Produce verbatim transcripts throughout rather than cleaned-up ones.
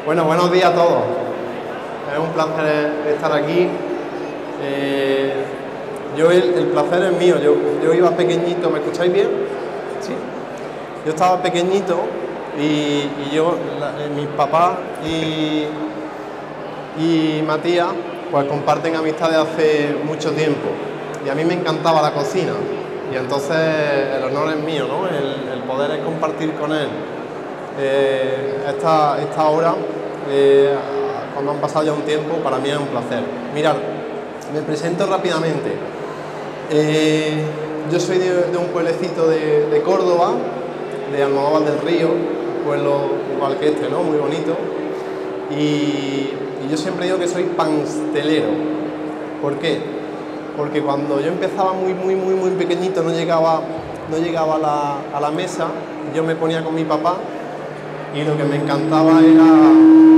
Bueno, buenos días a todos. Es un placer estar aquí. Eh, yo el, el placer es mío. Yo, yo iba pequeñito, ¿me escucháis bien? Sí. Yo estaba pequeñito y, y yo, la, eh, mis papás y, y Matías, pues comparten amistad de hace mucho tiempo. Y a mí me encantaba la cocina. Y entonces el honor es mío, ¿no? El, el poder es compartir con él eh, esta, esta hora. Eh, cuando han pasado ya un tiempo, para mí es un placer. Mirad, me presento rápidamente. Eh, yo soy de, de un pueblecito de, de Córdoba, de Almodóvar del Río, un pueblo igual que este, ¿no? Muy bonito. Y, y yo siempre digo que soy pastelero. ¿Por qué? Porque cuando yo empezaba muy, muy, muy, muy pequeñito, no llegaba, no llegaba a la, a la mesa, yo me ponía con mi papá y lo que me encantaba era,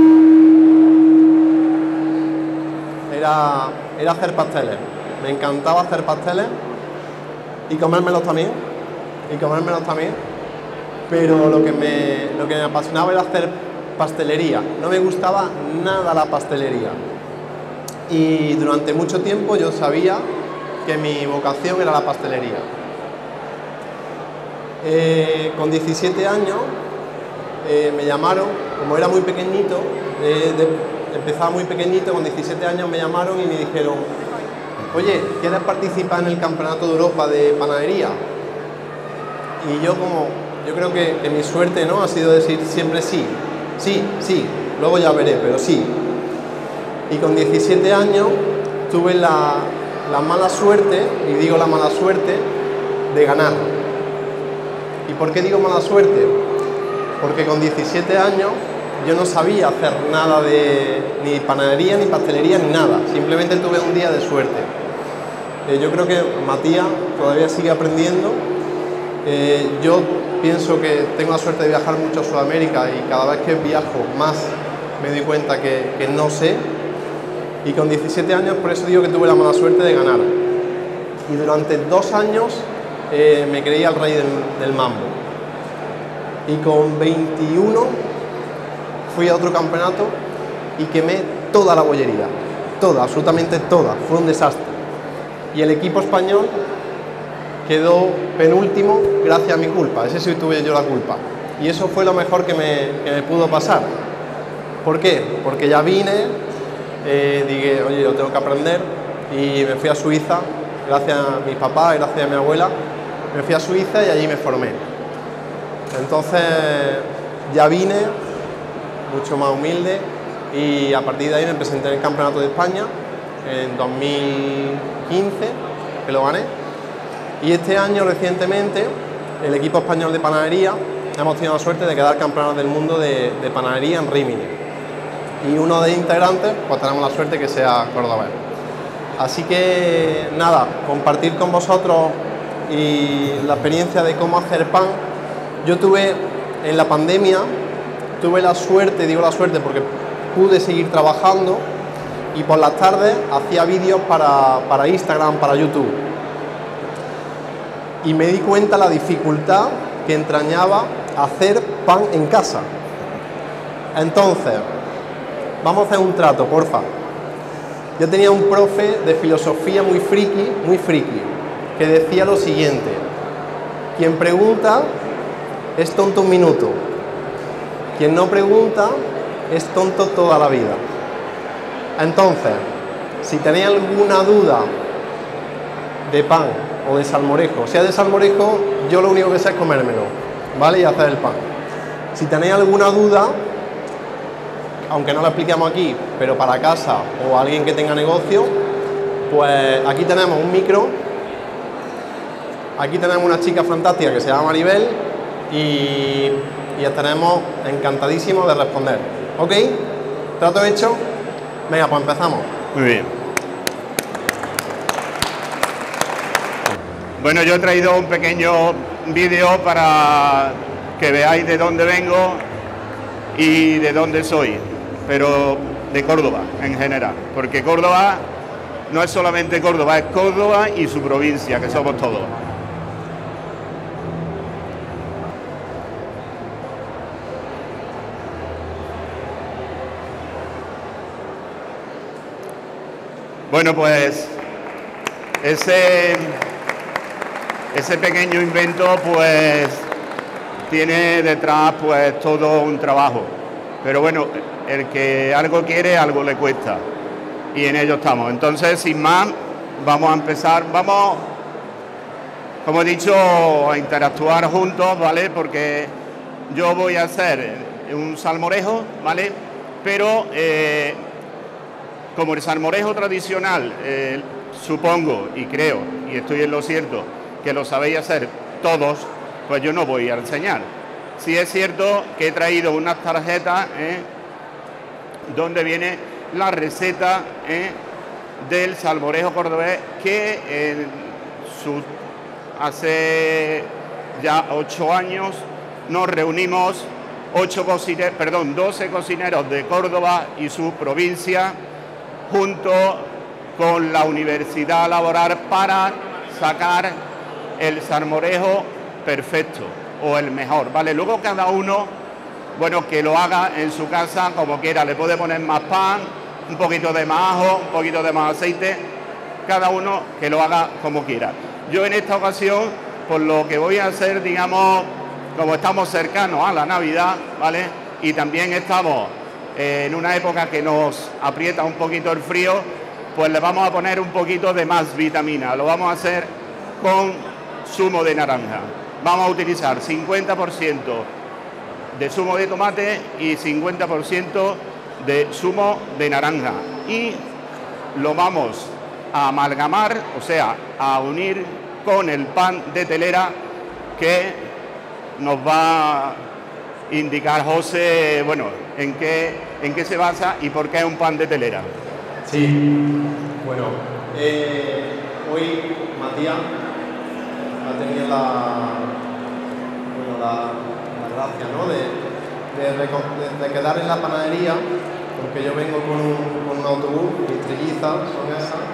era, era hacer pasteles. Me encantaba hacer pasteles y comérmelos también, y comérmelos también, pero lo que me, lo que me apasionaba era hacer pastelería. No me gustaba nada la pastelería. Y durante mucho tiempo yo sabía que mi vocación era la pastelería. Eh, con diecisiete años eh, me llamaron, como era muy pequeñito, eh, de, empezaba muy pequeñito, con diecisiete años me llamaron y me dijeron: oye, ¿quieres participar en el Campeonato de Europa de Panadería? Y yo como, yo creo que, que mi suerte, ¿no?, ha sido decir siempre sí, sí, sí, luego ya veré, pero sí. Y con diecisiete años tuve la, la mala suerte, y digo la mala suerte, de ganar. ¿Y por qué digo mala suerte? Porque con diecisiete años yo no sabía hacer nada de ni panadería, ni pastelería, ni nada. Simplemente tuve un día de suerte. Eh, yo creo que Matías todavía sigue aprendiendo. Eh, yo pienso que tengo la suerte de viajar mucho a Sudamérica y cada vez que viajo más me doy cuenta que, que no sé. Y con diecisiete años, por eso digo que tuve la mala suerte de ganar. Y durante dos años eh, me creía el rey del, del mambo. Y con veintiuno fui a otro campeonato y quemé toda la bollería. Toda, absolutamente toda. Fue un desastre. Y el equipo español quedó penúltimo gracias a mi culpa. Ese sí tuve yo la culpa. Y eso fue lo mejor que me, que me pudo pasar. ¿Por qué? Porque ya vine... Eh, dije, oye, yo tengo que aprender, y me fui a Suiza, gracias a mis papás, gracias a mi abuela, me fui a Suiza y allí me formé. Entonces ya vine, mucho más humilde, y a partir de ahí me presenté en el Campeonato de España en dos mil quince, que lo gané, y este año recientemente el equipo español de panadería hemos tenido la suerte de quedar campeones del mundo de, de panadería en Rímini. Y uno de integrantes, pues tenemos la suerte que sea cordobés. Así que nada, compartir con vosotros y la experiencia de cómo hacer pan. Yo tuve en la pandemia, tuve la suerte, digo la suerte porque pude seguir trabajando, y por las tardes hacía vídeos para, para Instagram, para YouTube. Y me di cuenta la dificultad que entrañaba hacer pan en casa. Entonces, vamos a hacer un trato, porfa. Yo tenía un profe de filosofía muy friki, muy friki, que decía lo siguiente: quien pregunta es tonto un minuto, quien no pregunta es tonto toda la vida. Entonces, si tenéis alguna duda de pan o de salmorejo, sea de salmorejo, yo lo único que sé es comérmelo, ¿vale? Y hacer el pan. Si tenéis alguna duda, aunque no lo expliquemos aquí, pero para casa o alguien que tenga negocio, pues aquí tenemos un micro, aquí tenemos una chica fantástica que se llama Maribel, y, y estaremos encantadísimos de responder. ¿Ok? ¿Trato hecho? Venga, pues empezamos. Muy bien. Bueno, yo he traído un pequeño vídeo para que veáis de dónde vengo y de dónde soy, pero de Córdoba en general, porque Córdoba no es solamente Córdoba, es Córdoba y su provincia, que somos todos. Bueno, pues ese, ese pequeño invento pues tiene detrás pues todo un trabajo. Pero bueno, el que algo quiere, algo le cuesta. Y en ello estamos. Entonces, sin más, vamos a empezar. Vamos, como he dicho, a interactuar juntos, ¿vale? Porque yo voy a hacer un salmorejo, ¿vale? Pero eh, como el salmorejo tradicional, eh, supongo y creo, y estoy en lo cierto, que lo sabéis hacer todos, pues yo no voy a enseñar. Sí es cierto que he traído unas tarjetas ¿eh? donde viene la receta ¿eh? del salmorejo cordobés que eh, su, hace ya ocho años nos reunimos ocho cocineros, perdón, doce cocineros de Córdoba y su provincia junto con la Universidad Laboral para sacar el salmorejo perfecto o el mejor, ¿vale? Luego cada uno, bueno, que lo haga en su casa como quiera, le puede poner más pan, un poquito de más ajo, un poquito de más aceite, cada uno que lo haga como quiera. Yo en esta ocasión, por lo que voy a hacer, digamos, como estamos cercanos a la Navidad, ¿vale? Y también estamos eh, en una época que nos aprieta un poquito el frío, pues le vamos a poner un poquito de más vitamina. Lo vamos a hacer con zumo de naranja. Vamos a utilizar cincuenta por ciento de zumo de tomate y cincuenta por ciento de zumo de naranja. Y lo vamos a amalgamar, o sea, a unir con el pan de telera que nos va a indicar José, bueno, en qué, en qué se basa y por qué es un pan de telera. Sí, bueno, eh, hoy Matías ha tenido la, bueno, la, la gracia, ¿no? de, de, de, de quedar en la panadería, porque yo vengo con un, con un autobús, mis trillizas son esas,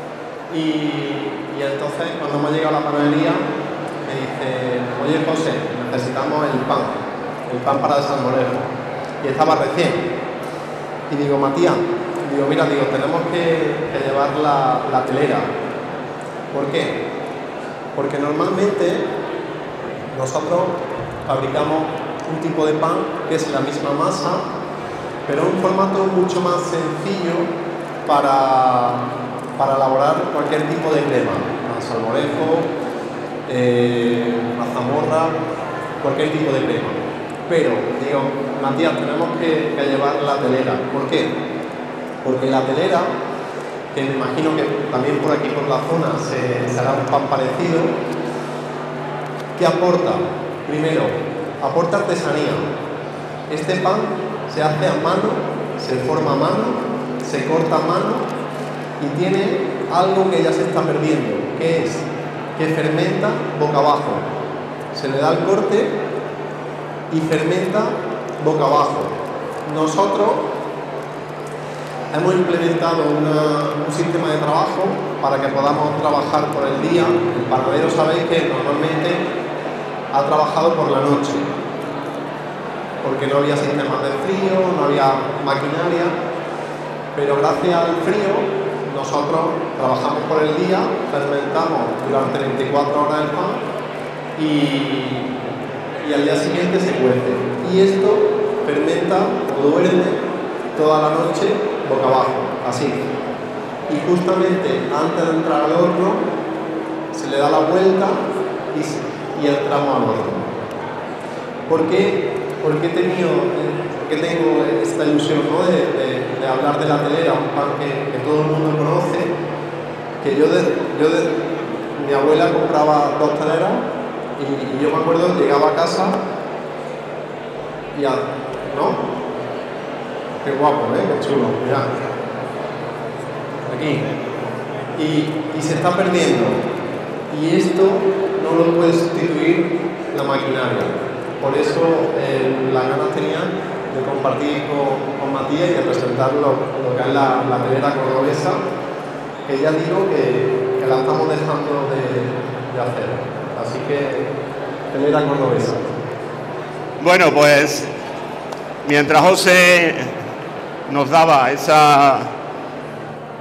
y, y entonces cuando hemos llegado a la panadería me dice, oye José, necesitamos el pan, el pan para el salmorejo, y estaba recién, y digo, Matías, digo, mira, digo, tenemos que, que llevar la, la telera. ¿Por qué? Porque normalmente nosotros fabricamos un tipo de pan que es la misma masa, pero un formato mucho más sencillo para, para elaborar cualquier tipo de crema, salmorejo, eh, mazamorra, cualquier tipo de crema. Pero, digo, Matías, tenemos que, que llevar la telera. ¿Por qué? Porque la telera, que me imagino que también por aquí por la zona se, será un pan parecido, ¿qué aporta? Primero, aporta artesanía. Este pan se hace a mano, se forma a mano, se corta a mano y tiene algo que ya se está perdiendo, que es que fermenta boca abajo. Se le da el corte y fermenta boca abajo. Nosotros hemos implementado una, un sistema de trabajo para que podamos trabajar por el día. El panadero, sabéis que normalmente ha trabajado por la noche, porque no había sistemas de frío, no había maquinaria, pero gracias al frío nosotros trabajamos por el día, fermentamos durante veinticuatro horas el pan y, y al día siguiente se cuece. Y esto fermenta o duerme toda la noche boca abajo, así. Y justamente antes de entrar al horno se le da la vuelta y, y entramos al horno. ¿Por qué, por qué he tenido, por qué tengo esta ilusión, ¿no? de, de, de hablar de la telera, un pan que, que todo el mundo conoce? Que yo, de, yo de, mi abuela compraba dos teleras y, y yo me acuerdo, llegaba a casa y ya, ¿no? Qué guapo, ¿eh? Qué chulo, mirad. Aquí. Y, y se está perdiendo. Y esto no lo puede sustituir la maquinaria. Por eso eh, las ganas tenía de compartir con, con Matías y de presentar lo, lo que es la, la telera cordobesa, que ya digo que, que la estamos dejando de, de hacer. Así que, telera cordobesa. Bueno, pues, mientras José nos daba esa,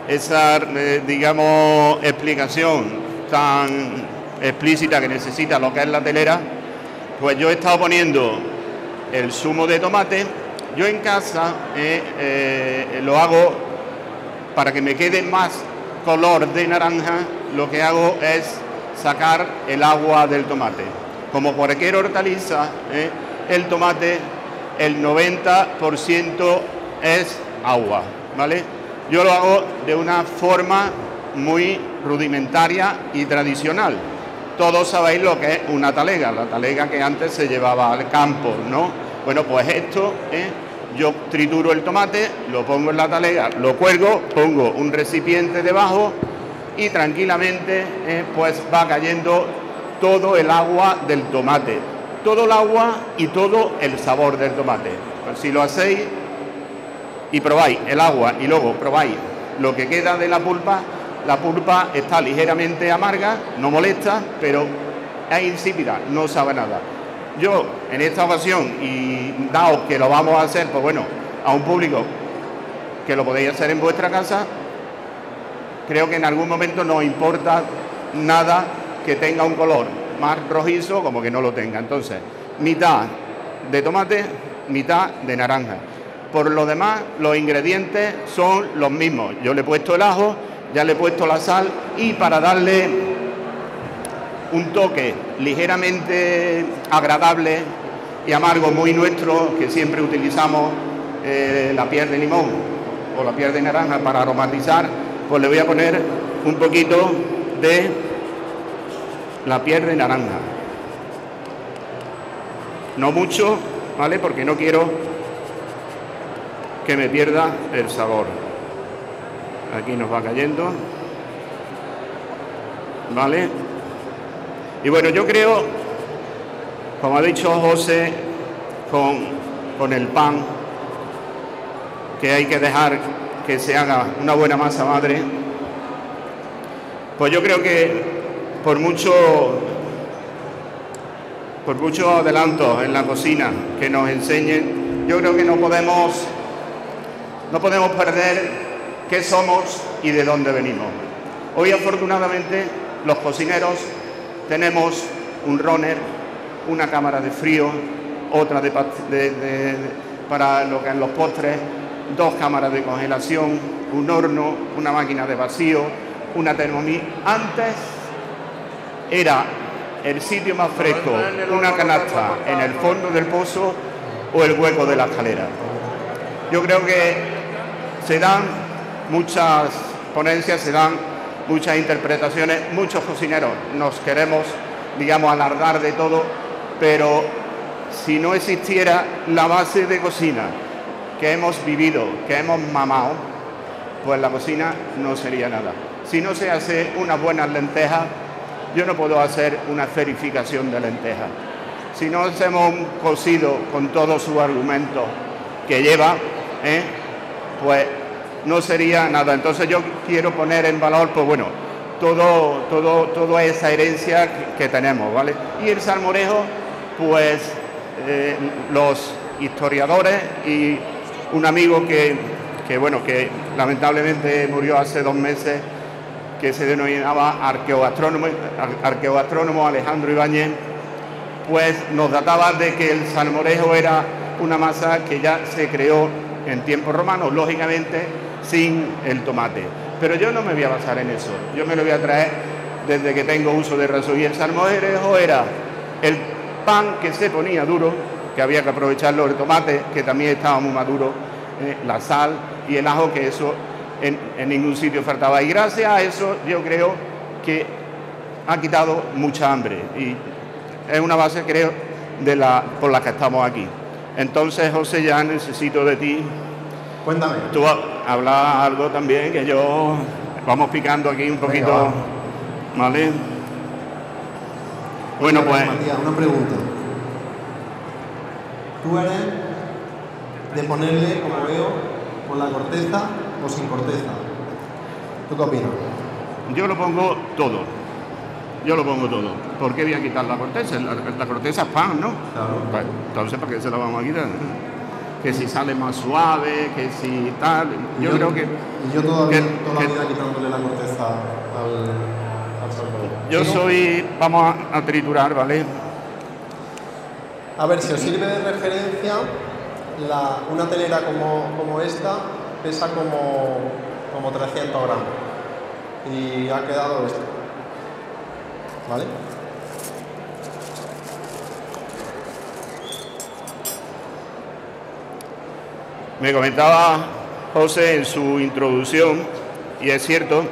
esa, eh, digamos, explicación tan explícita que necesita lo que es la telera, pues yo he estado poniendo el zumo de tomate. Yo en casa eh, eh, lo hago para que me quede más color de naranja. Lo que hago es sacar el agua del tomate. Como cualquier hortaliza, eh, el tomate, el noventa por ciento es agua, ¿vale? Yo lo hago de una forma muy rudimentaria y tradicional. Todos sabéis lo que es una talega, la talega que antes se llevaba al campo, ¿no? Bueno, pues esto, ¿eh? Yo trituro el tomate, lo pongo en la talega, lo cuelgo, pongo un recipiente debajo y tranquilamente ¿eh? pues va cayendo todo el agua del tomate. Todo el agua y todo el sabor del tomate. Pues si lo hacéis y probáis el agua y luego probáis lo que queda de la pulpa, la pulpa está ligeramente amarga, no molesta, pero es insípida, no sabe nada. Yo, en esta ocasión, y dado que lo vamos a hacer, pues bueno, a un público que lo podéis hacer en vuestra casa, creo que en algún momento no importa nada que tenga un color más rojizo como que no lo tenga. Entonces, mitad de tomate, mitad de naranja. Por lo demás, los ingredientes son los mismos. Yo le he puesto el ajo, ya le he puesto la sal y para darle un toque ligeramente agradable y amargo, muy nuestro, que siempre utilizamos eh, la piel de limón o la piel de naranja para aromatizar, pues le voy a poner un poquito de la piel de naranja. No mucho, ¿vale? Porque no quiero que me pierda el sabor. Aquí nos va cayendo, ¿vale? Y bueno, yo creo, como ha dicho José, con, con el pan, que hay que dejar que se haga una buena masa madre. Pues yo creo que por mucho, por muchos adelantos en la cocina que nos enseñen, yo creo que no podemos, no podemos perder qué somos y de dónde venimos. Hoy, afortunadamente, los cocineros tenemos un runner, una cámara de frío, otra de, de, de, para lo que en los postres, dos cámaras de congelación, un horno, una máquina de vacío, una Thermomix. Antes era el sitio más fresco, una canasta en el fondo del pozo o el hueco de la escalera. Yo creo que se dan muchas ponencias, se dan muchas interpretaciones, muchos cocineros nos queremos, digamos, alargar de todo, pero si no existiera la base de cocina que hemos vivido, que hemos mamado, pues la cocina no sería nada. Si no se hace unas buenas lentejas, yo no puedo hacer una esferificación de lentejas. Si no hacemos un cocido con todos sus argumentos que lleva, ¿eh? pues no sería nada. Entonces yo quiero poner en valor, pues bueno, todo, todo, toda esa herencia que, que tenemos, ¿vale? Y el salmorejo, pues eh, los historiadores y un amigo que, que, bueno, que lamentablemente murió hace dos meses, que se denominaba arqueogastrónomo, arqueogastrónomo Alejandro Ibáñez, pues nos databa de que el salmorejo era una masa que ya se creó en tiempos romanos, lógicamente sin el tomate. Pero yo no me voy a basar en eso, yo me lo voy a traer desde que tengo uso de razón. Y el salmorejo era el pan que se ponía duro, que había que aprovecharlo, el tomate, que también estaba muy maduro, eh, la sal y el ajo, que eso en, en ningún sitio faltaba. Y gracias a eso yo creo que ha quitado mucha hambre. Y es una base, creo, de la, por la que estamos aquí. Entonces, José, ya necesito de ti. Cuéntame. Tú hablas algo también, que yo... Vamos picando aquí un poquito. Venga, ¿vale? Bueno, pues... Matías, una pregunta. ¿Tú eres de ponerle, como veo, con la corteza o sin corteza? ¿Tú qué opinas? Yo lo pongo todo. Yo lo pongo todo. ¿Por qué voy a quitar la corteza? La, la corteza es pan, ¿no? Claro. Pues, entonces, ¿para qué se la vamos a quitar? que si sale más suave, que si tal. Yo, yo creo que... Y yo todavía, que, toda la vida que, quitándole la corteza al, al salmorejo. Yo ¿Sí? soy... Vamos a, a triturar, ¿vale? A ver, si os sirve de referencia, la, una telera como, como esta pesa como, como trescientos gramos. Y ha quedado esto. ¿Vale? Me comentaba José en su introducción, y es cierto,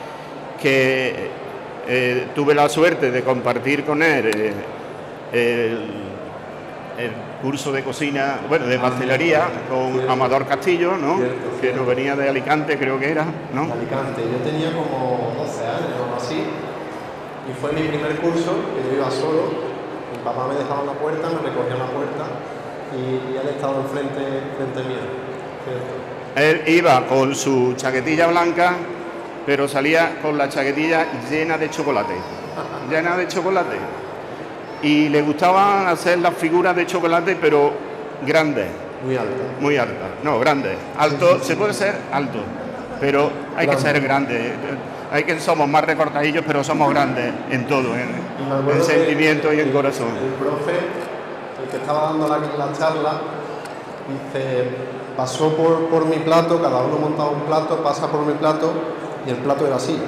que eh, tuve la suerte de compartir con él eh, el, el curso de cocina, bueno, de pastelería con cierto. Amador Castillo, ¿no? Cierto, cierto. Que nos venía de Alicante, creo que era, ¿no? De Alicante, yo tenía como doce años o así, y fue mi primer curso, que yo iba solo, mi papá me dejaba en la puerta, me recogía en la puerta, y, y él estaba enfrente frente mío. Él iba con su chaquetilla blanca, pero salía con la chaquetilla llena de chocolate, llena de chocolate. Y le gustaban hacer las figuras de chocolate, pero grandes. Muy altas. Muy altas. No, grandes. Alto, sí, sí, sí. Se puede ser alto, pero hay grande. que ser grande. Hay que somos más recortadillos, pero somos grandes en todo, en, en sentimiento y en el, corazón. El profe, el que estaba dando la, la charla, dice, pasó por, por mi plato, cada uno montaba un plato, pasa por mi plato y el plato era así.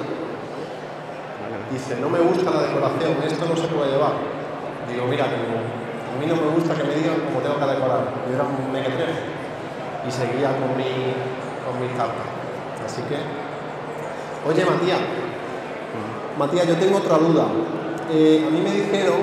Dice, no me gusta la decoración, esto no se puede llevar. Digo, mira, digo, a mí no me gusta que me digan cómo tengo que decorar. Yo era un mequetrefe y seguía con mi, con mi tarta. Así que, oye, Matías, Matías, yo tengo otra duda. Eh, a mí me dijeron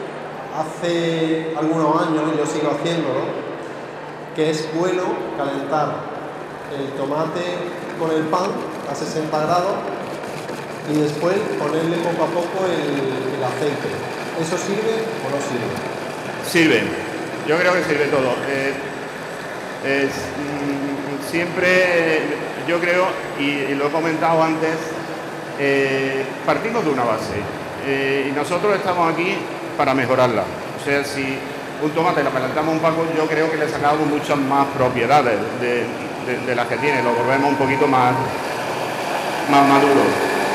hace algunos años, y yo sigo haciéndolo, que es bueno calentar el tomate con el pan a sesenta grados y después ponerle poco a poco el, el aceite. ¿Eso sirve o no sirve? Sirve, yo creo que sirve todo. Eh, es, mm, siempre, yo creo, y, y lo he comentado antes, eh, partimos de una base eh, y nosotros estamos aquí para mejorarla. O sea, si un tomate lo calentamos un poco, yo creo que le sacamos muchas más propiedades de, de, de las que tiene, lo volvemos un poquito más, más maduro.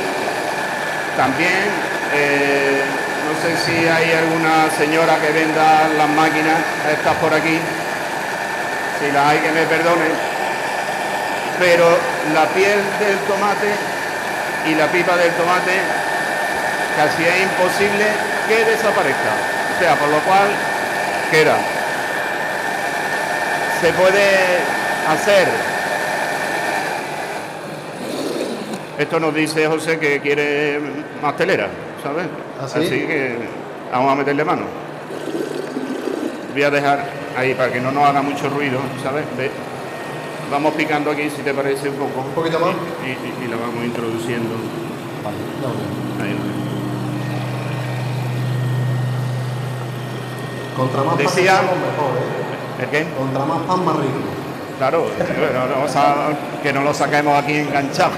También, eh, no sé si hay alguna señora que venda las máquinas estas por aquí, si las hay que me perdonen, pero la piel del tomate y la pipa del tomate casi es imposible que desaparezca. O sea, por lo cual queda. Se puede hacer. Esto nos dice José que quiere más telera, ¿sabes? ¿Ah, sí? Así que vamos a meterle mano. Voy a dejar ahí para que no nos haga mucho ruido, ¿sabes? Ve. Vamos picando aquí, si te parece, un poco. ¿Un poquito más? Y, y, y la vamos introduciendo. Vale. No. Ahí, vale. Contra más Decía, pan mejor, ¿eh? ¿El qué? Contra más pan más rico. Claro, bueno, vamos a, que no lo saquemos aquí enganchado.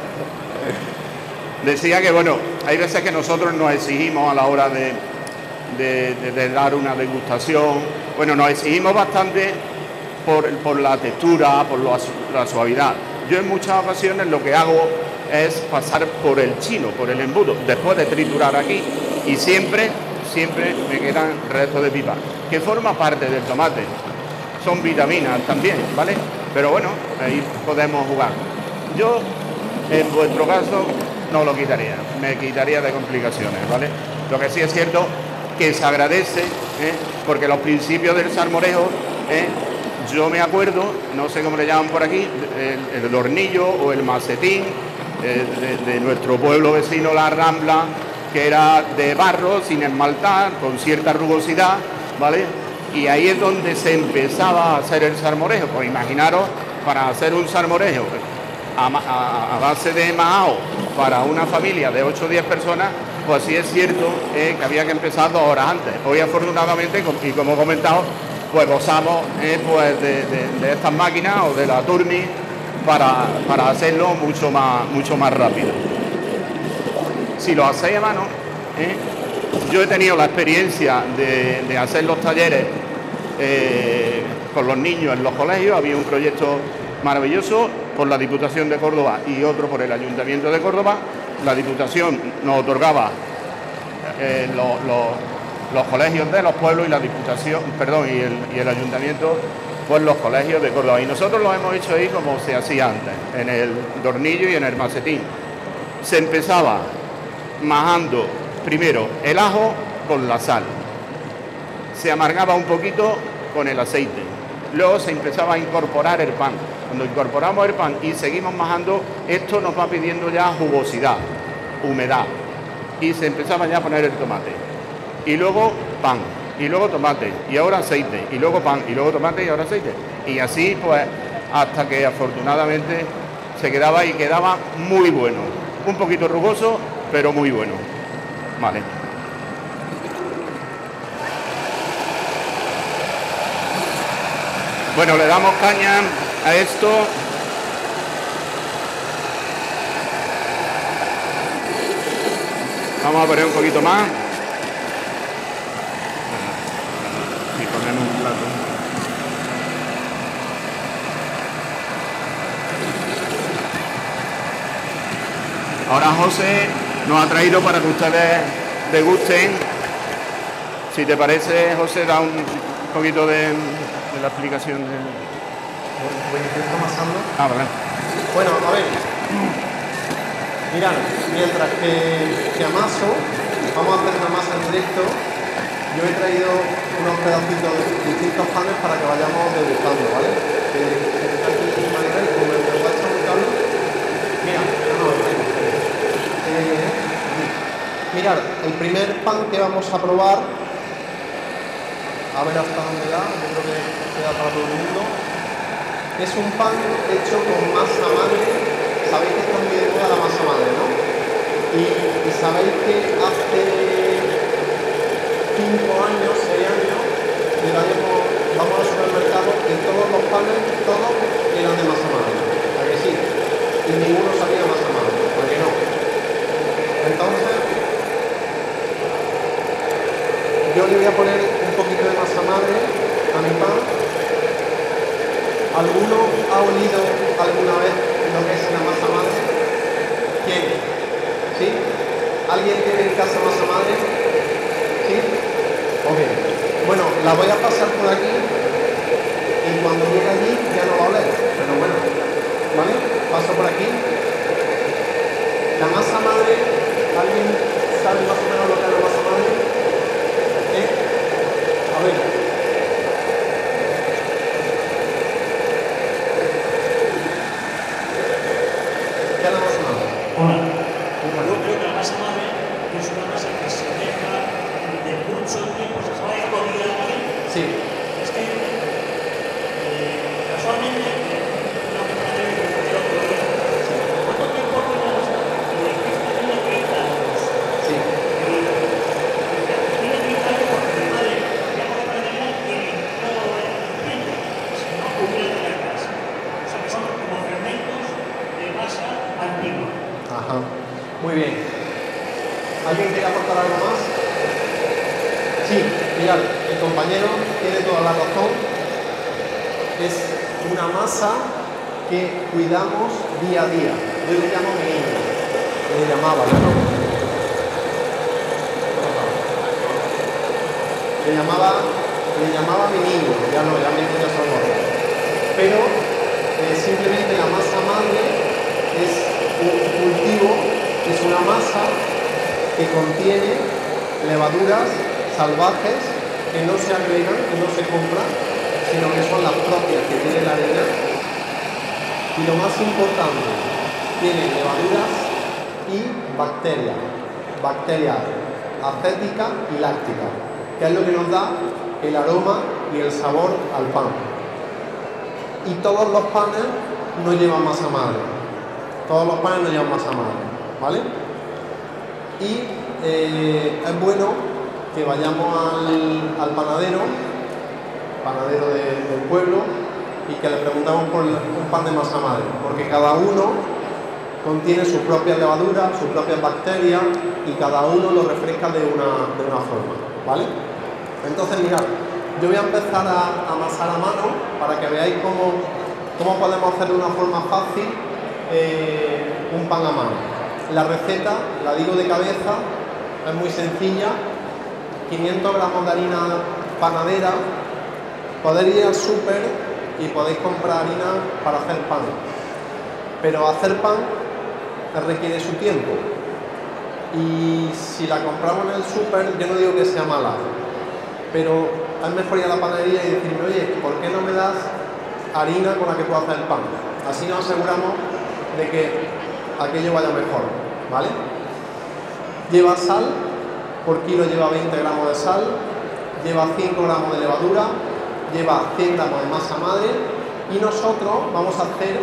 Decía que, bueno, hay veces que nosotros nos exigimos a la hora de, de, de, de dar una degustación. Bueno, nos exigimos bastante por, por la textura, por lo, la suavidad. Yo en muchas ocasiones lo que hago es pasar por el chino, por el embudo, después de triturar aquí, y siempre... siempre me quedan restos de pipa, que forma parte del tomate. Son vitaminas también, ¿vale? Pero bueno, ahí podemos jugar. Yo, en vuestro caso, no lo quitaría. Me quitaría de complicaciones, ¿vale? Lo que sí es cierto que se agradece, ¿eh? Porque los principios del salmorejo, ¿eh? Yo me acuerdo, no sé cómo le llaman por aquí, el, el hornillo o el macetín eh, de, de nuestro pueblo vecino, La Rambla, que era de barro, sin esmaltar, con cierta rugosidad, ¿vale? Y ahí es donde se empezaba a hacer el salmorejo. Pues imaginaros, para hacer un salmorejo a, a, a base de mahao para una familia de ocho o diez personas, pues sí es cierto eh, que había que empezar dos horas antes. Hoy afortunadamente, y como he comentado, pues gozamos eh, pues de, de, de estas máquinas o de la Turmi para, para hacerlo mucho más, mucho más rápido. Si lo hacéis a mano, ¿eh? Yo he tenido la experiencia de, de hacer los talleres eh, con los niños en los colegios. Había un proyecto maravilloso por la Diputación de Córdoba y otro por el Ayuntamiento de Córdoba. La Diputación nos otorgaba eh, lo, lo, los colegios de los pueblos y la Diputación, perdón, y el, y el Ayuntamiento, pues los colegios de Córdoba. Y nosotros lo hemos hecho ahí como se hacía antes, en el Dornillo y en el Macetín. Se empezaba majando primero el ajo con la sal. Se amargaba un poquito con el aceite. Luego se empezaba a incorporar el pan. Cuando incorporamos el pan y seguimos majando, esto nos va pidiendo ya jugosidad, humedad. Y se empezaba ya a poner el tomate. Y luego pan, y luego tomate, y ahora aceite, y luego pan, y luego tomate, y ahora aceite. Y así, pues, hasta que afortunadamente se quedaba y quedaba muy bueno. Un poquito rugoso, pero muy bueno. Vale. Bueno, le damos caña a esto. Vamos a poner un poquito más. Y ponemos un plato. Ahora José nos ha traído para que ustedes degusten. Si te parece, José, da un poquito de, de la explicación de... Voy a ir amasando. Ah, vale. Bueno, a ver. Mirad, mientras que, que amaso, vamos a hacer una masa en directo. Yo he traído unos pedacitos de distintos panes para que vayamos degustando, ¿vale? Que, que está aquí de manera y como me va a echar un cable. Mira, no, no, eh, mirad, el primer pan que vamos a probar, a ver hasta dónde da, yo creo que queda para todo el mundo. Es un pan hecho con masa madre. Sabéis que está muy de moda la masa madre, ¿no? Y, y sabéis que hace cinco años, seis años, llegaremos, vamos al supermercado y todos los panes, todos eran de masa madre. ¿A que sí? Y ninguno sabía masa madre, ¿a que no? Entonces, yo le voy a poner un poquito de masa madre a mi pan. ¿Alguno ha olido alguna vez lo que es la masa madre? ¿Quién? ¿Sí? ¿Alguien tiene en casa masa madre? ¿Sí? Ok. Bueno, la voy a pasar por aquí y cuando llegue allí ya no va a oler. Pero bueno, ¿vale? Paso por aquí. La masa madre, ¿alguien sabe más o menos lo que es la masa madre? ¿Eh? A ver. Hola. Yo creo que la masa madre es una masa que se deja de mucho tiempo, se sabe que podría alguien. Sí. Es que eh, casualmente no me parece que me quiero probar. ¿Cuánto tiempo tenemos? Tiene treinta años. Sí. Tiene treinta años porque mi madre ya por la pandemia tiene todo el tiempo, si no hubiera de la casa. O sea que son como fermentos de masa antigua. Ajá, muy bien. ¿Alguien quiere aportar algo más? Sí, mirad, el compañero tiene toda la razón. Es una masa que cuidamos día a día. Yo le llamo mi niño. Le llamaba, ¿no? Le llamaba, le llamaba mi niño. Ya no, ya mi niño ya son otros. Pero eh, simplemente la masa madre es un cultivo, es una masa que contiene levaduras salvajes que no se agregan, que no se compran, sino que son las propias que tiene la harina. Y lo más importante, tiene levaduras y bacterias, bacterias acética y láctica, que es lo que nos da el aroma y el sabor al pan. Y todos los panes no llevan masa madre. Todos los panes no llevan masa madre, ¿vale? Y eh, es bueno que vayamos al, al panadero, panadero de, del pueblo, y que le preguntamos por un pan de masa madre, porque cada uno contiene sus propias levaduras, sus propias bacterias, y cada uno lo refresca de una, de una forma, ¿vale? Entonces, mirad, Yo voy a empezar a amasar a mano para que veáis cómo, cómo podemos hacer de una forma fácil eh, un pan a mano. La receta, la digo de cabeza, es muy sencilla. quinientos gramos de harina panadera. Podéis ir al súper y podéis comprar harina para hacer pan. Pero hacer pan requiere su tiempo. Y si la compramos en el súper, yo no digo que sea mala, pero es mejor ir a la panadería y decirme, oye, ¿por qué no me das harina con la que puedo hacer el pan? Así nos aseguramos de que aquello vaya mejor, ¿vale? Lleva sal, por kilo lleva veinte gramos de sal, lleva cinco gramos de levadura, lleva cien gramos de masa madre y nosotros vamos a hacer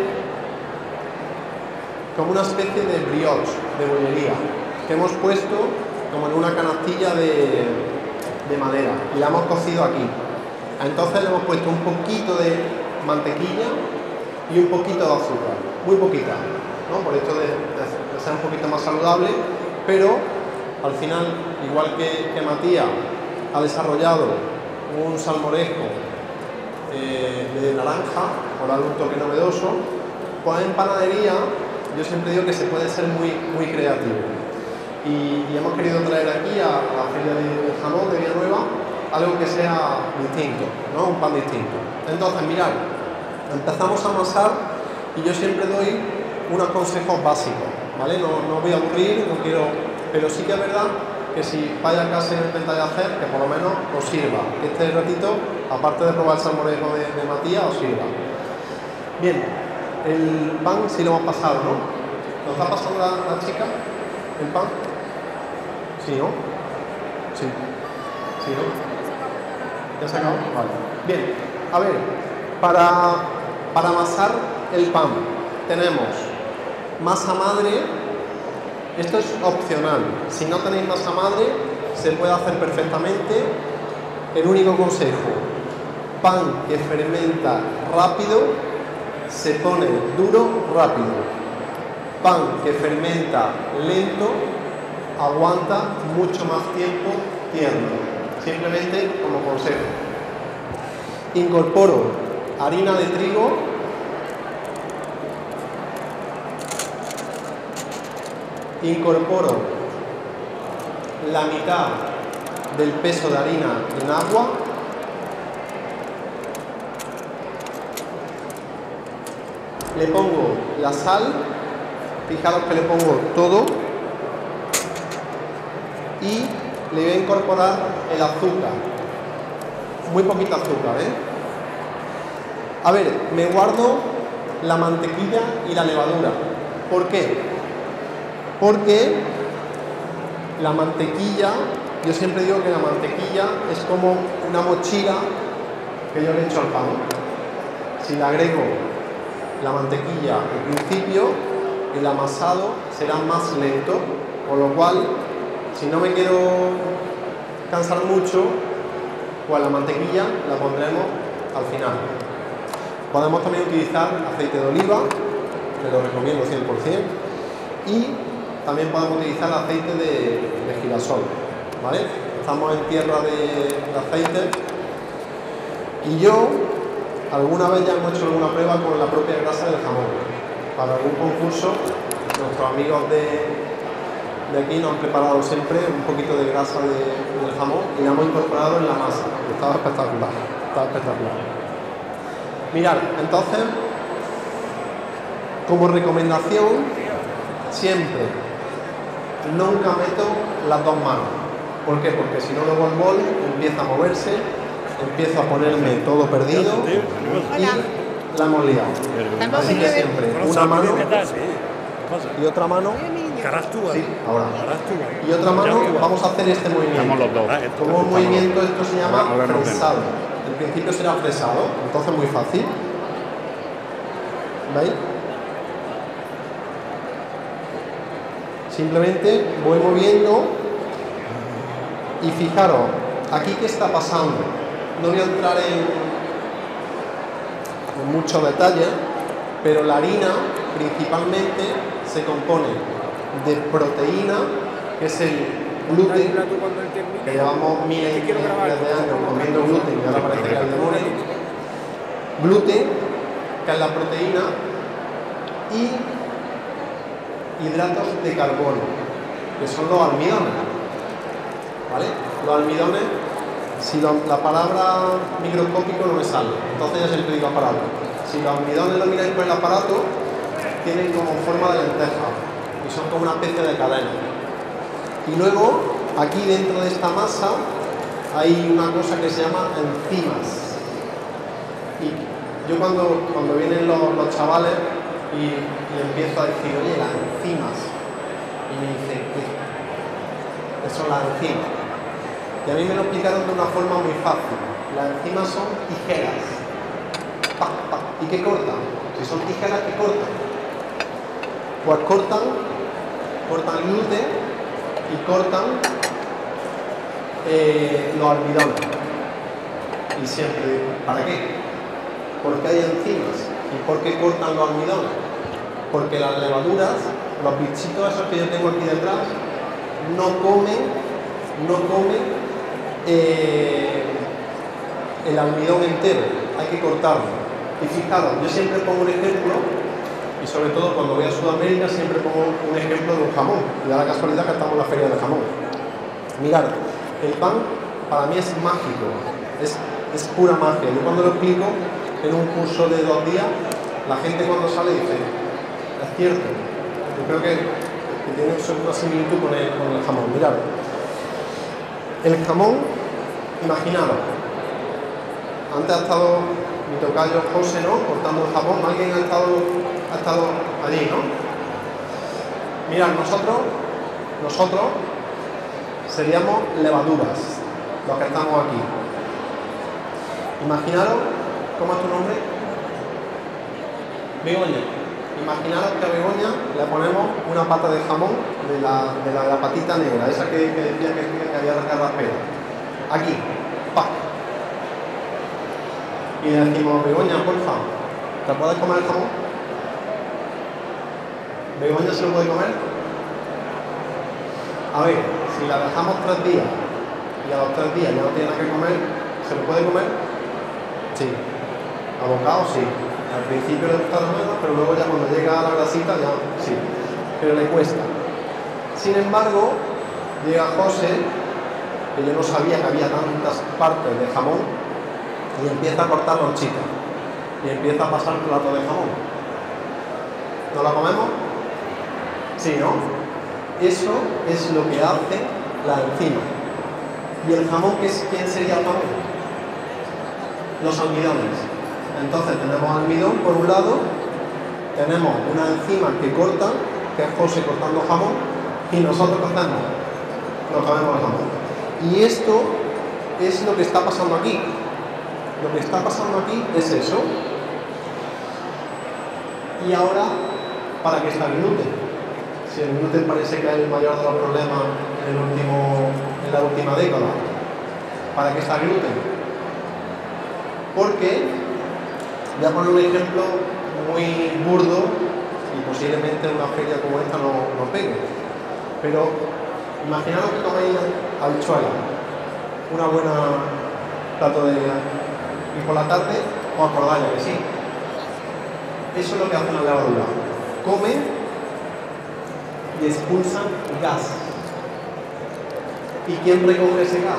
como una especie de brioche, de bollería, que hemos puesto como en una canastilla de, de madera y la hemos cocido aquí. Entonces le hemos puesto un poquito de mantequilla y un poquito de azúcar, muy poquita, ¿no? Por esto de, de ser un poquito más saludable, pero al final, igual que, que Matías ha desarrollado un salmorejo eh, de naranja, por darle un toque novedoso, pues en panadería yo siempre digo que se puede ser muy, muy creativo. Y, y hemos querido traer aquí a, a la Feria de Jamón de Villanueva algo que sea distinto, ¿no? Un pan distinto. Entonces, mirad, empezamos a amasar y yo siempre doy unos consejos básicos, ¿vale? No, no voy a aburrir, no quiero, pero sí que es verdad que si vais a casa y lo intentáis hacer, que por lo menos os sirva, que este ratito, aparte de probar el salmorejo de, de Matías, os sirva. Bien, el pan sí lo hemos pasado, ¿no? ¿Nos está pasando la, la chica el pan? ¿Sí, no? Sí. ¿Sí, no? ¿Ya se acabó? Vale. Bien, a ver, para, para amasar el pan tenemos masa madre. Esto es opcional. Si no tenéis masa madre, se puede hacer perfectamente. El único consejo, pan que fermenta rápido, se pone duro rápido. Pan que fermenta lento, aguanta mucho más tiempo tierno. Simplemente como consejo. Incorporo harina de trigo, incorporo la mitad del peso de harina en agua, le pongo la sal, fijaros que le pongo todo y le voy a incorporar el azúcar, muy poquito azúcar, ¿eh? A ver, me guardo la mantequilla y la levadura. ¿Por qué? Porque la mantequilla, yo siempre digo que la mantequilla es como una mochila que yo le echo al pan. Si le agrego la mantequilla al principio, el amasado será más lento, con lo cual, si no me quiero cansar mucho, pues la mantequilla la pondremos al final. Podemos también utilizar aceite de oliva, que lo recomiendo cien por cien, y también podemos utilizar aceite de, de girasol, ¿vale? Estamos en tierra de, de aceite y yo alguna vez ya hemos hecho alguna prueba con la propia grasa del jamón. Para algún concurso, nuestros amigos de, de aquí nos han preparado siempre un poquito de grasa de, del jamón y la hemos incorporado en la masa. Estaba espectacular, estaba espectacular. Mirad, entonces, como recomendación, siempre, nunca meto las dos manos. ¿Por qué? Porque si no luego el bol empieza a moverse, empiezo a ponerme todo perdido y la hemos liado. Así que siempre, una mano y otra mano. Sí, ahora. Y otra mano, vamos a hacer este movimiento. Como un movimiento, esto se llama fresado. El principio será fresado, entonces muy fácil. ¿Veis? Simplemente voy moviendo y fijaros, aquí qué está pasando. No voy a entrar en, en muchos detalles, pero la harina principalmente se compone de proteína, que es el gluten, que llevamos miles y miles de años comiendo gluten y ahora parece que es el demonio. Gluten, que es la proteína, y hidratos de carbono, que son los almidones. ¿Vale? Los almidones, si lo, la palabra microscópico no me sale, entonces ya siempre digo aparato. Si los almidones lo miráis por el aparato, tienen como forma de lenteja y son como una especie de cadena. Y luego, aquí dentro de esta masa, hay una cosa que se llama enzimas. Y yo cuando, cuando vienen los, los chavales y, y empiezo a decir, oye, las enzimas, y me dicen, ¿qué? ¿Qué son las enzimas? Y a mí me lo explicaron de una forma muy fácil. Las enzimas son tijeras. Pa, pa. ¿Y qué cortan? Si son tijeras, ¿qué cortan? Pues cortan, cortan gluten y cortan eh, los almidones. Y siempre, ¿para qué? Porque hay enzimas. ¿Y por qué cortan los almidones? Porque las levaduras, los bichitos esos que yo tengo aquí detrás, no comen, no comen eh, el almidón entero, hay que cortarlo. Y fijaros, yo siempre pongo un ejemplo, y sobre todo cuando voy a Sudamérica siempre pongo un ejemplo de un jamón, y da la casualidad que estamos en la feria del jamón. Mirad, el pan para mí es mágico, es, es pura magia. Yo cuando lo explico en un curso de dos días, la gente cuando sale dice, es cierto, yo creo que, que tiene una similitud con el, con el jamón. Mirad, el jamón, imaginaros, antes ha estado mi tocayo José, ¿no?, cortando el jamón. Alguien ha estado, ha estado allí, ¿no? Mirad, nosotros, nosotros seríamos levaduras, los que estamos aquí. Imaginaros, ¿cómo es tu nombre? Begoña. Imaginaros que a Begoña le ponemos una pata de jamón de la, de la, de la patita negra, esa que, que decía que, que había carraspera. Aquí, pa. Y le decimos, Begoña, por favor, ¿te puedes comer el jamón? ¿Begoña se lo puede comer? A ver, si la dejamos tres días y a los tres días ya no tiene nada que comer, ¿se lo puede comer? Sí. A bocado sí. Al principio le gusta menos, pero luego ya cuando llega a la grasita ya sí. Pero le cuesta. Sin embargo, llega José, que yo no sabía que había tantas partes de jamón, y empieza a cortar lonchitas. Y empieza a pasar un plato de jamón. ¿Nos la comemos? Sí, ¿no? Eso es lo que hace la enzima. ¿Y el jamón? ¿Quién sería el jamón? Los almidones. Entonces tenemos almidón por un lado, tenemos una enzima que corta, que es José cortando jamón, y nosotros ¿qué hacemos? Nos comemos el jamón. Y esto es lo que está pasando aquí. Lo que está pasando aquí es eso. Y ahora, ¿para qué está el gluten? Si el gluten parece que es el mayor de los problemas en, el último, en la última década, ¿para qué está el gluten? Porque, voy a poner un ejemplo muy burdo y posiblemente en una feria como esta no, no pegue, pero imaginaos que coméis habichuela, una buena plato de... y por la tarde os acordáis que sí. Eso es lo que hacen las levaduras. Comen y expulsan gas. ¿Y quién recoge ese gas?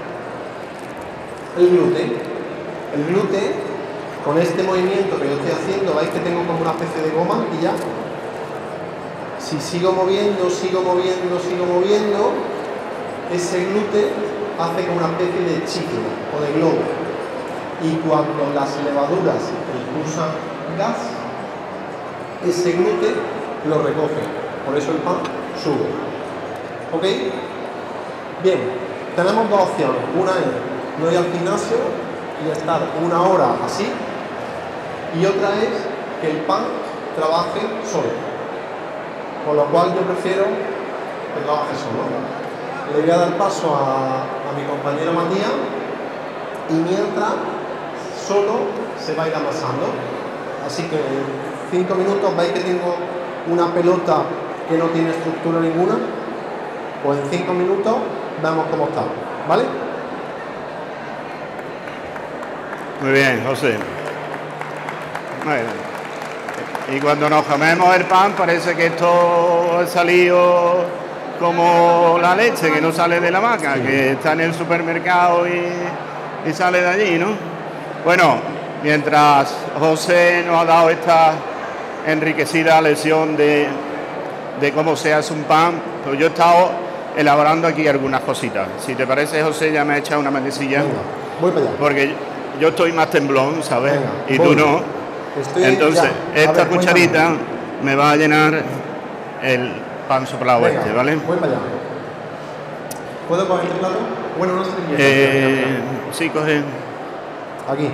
El gluten. El gluten, con este movimiento que yo estoy haciendo, veis que tengo como una especie de goma y ya. Si sigo moviendo, sigo moviendo, sigo moviendo, ese gluten hace como una especie de chicle o de globo. Y cuando las levaduras expulsan gas, ese gluten lo recoge. Por eso el pan sube. ¿Ok? Bien, tenemos dos opciones. Una es no ir al gimnasio y estar una hora así. Y otra es que el pan trabaje solo. Con lo cual yo prefiero que trabaje solo. Le voy a dar paso a, a mi compañero Matías y mientras solo se va a ir amasando. Así que en cinco minutos veis que tengo una pelota que no tiene estructura ninguna. pues en cinco minutos vemos cómo está, ¿vale? Muy bien, José. Muy bien. Y cuando nos comemos el pan parece que esto ha salido como la leche que no sale de la vaca, sí, que está en el supermercado y, y sale de allí, ¿no? Bueno, mientras José nos ha dado esta enriquecida lección de, de cómo se hace un pan, pues yo he estado elaborando aquí algunas cositas. Si te parece, José, ya me ha echado una manecilla. Venga, voy para allá. Porque yo estoy más temblón, ¿sabes? Venga, y voy. tú no. Estoy Entonces, ya. esta ver, cucharita cuéntame. me va a llenar el pan soplado. Venga, este, ¿vale? voy para allá. ¿Puedo coger este plato? Bueno, no sé. Eh, sí, coge. Aquí.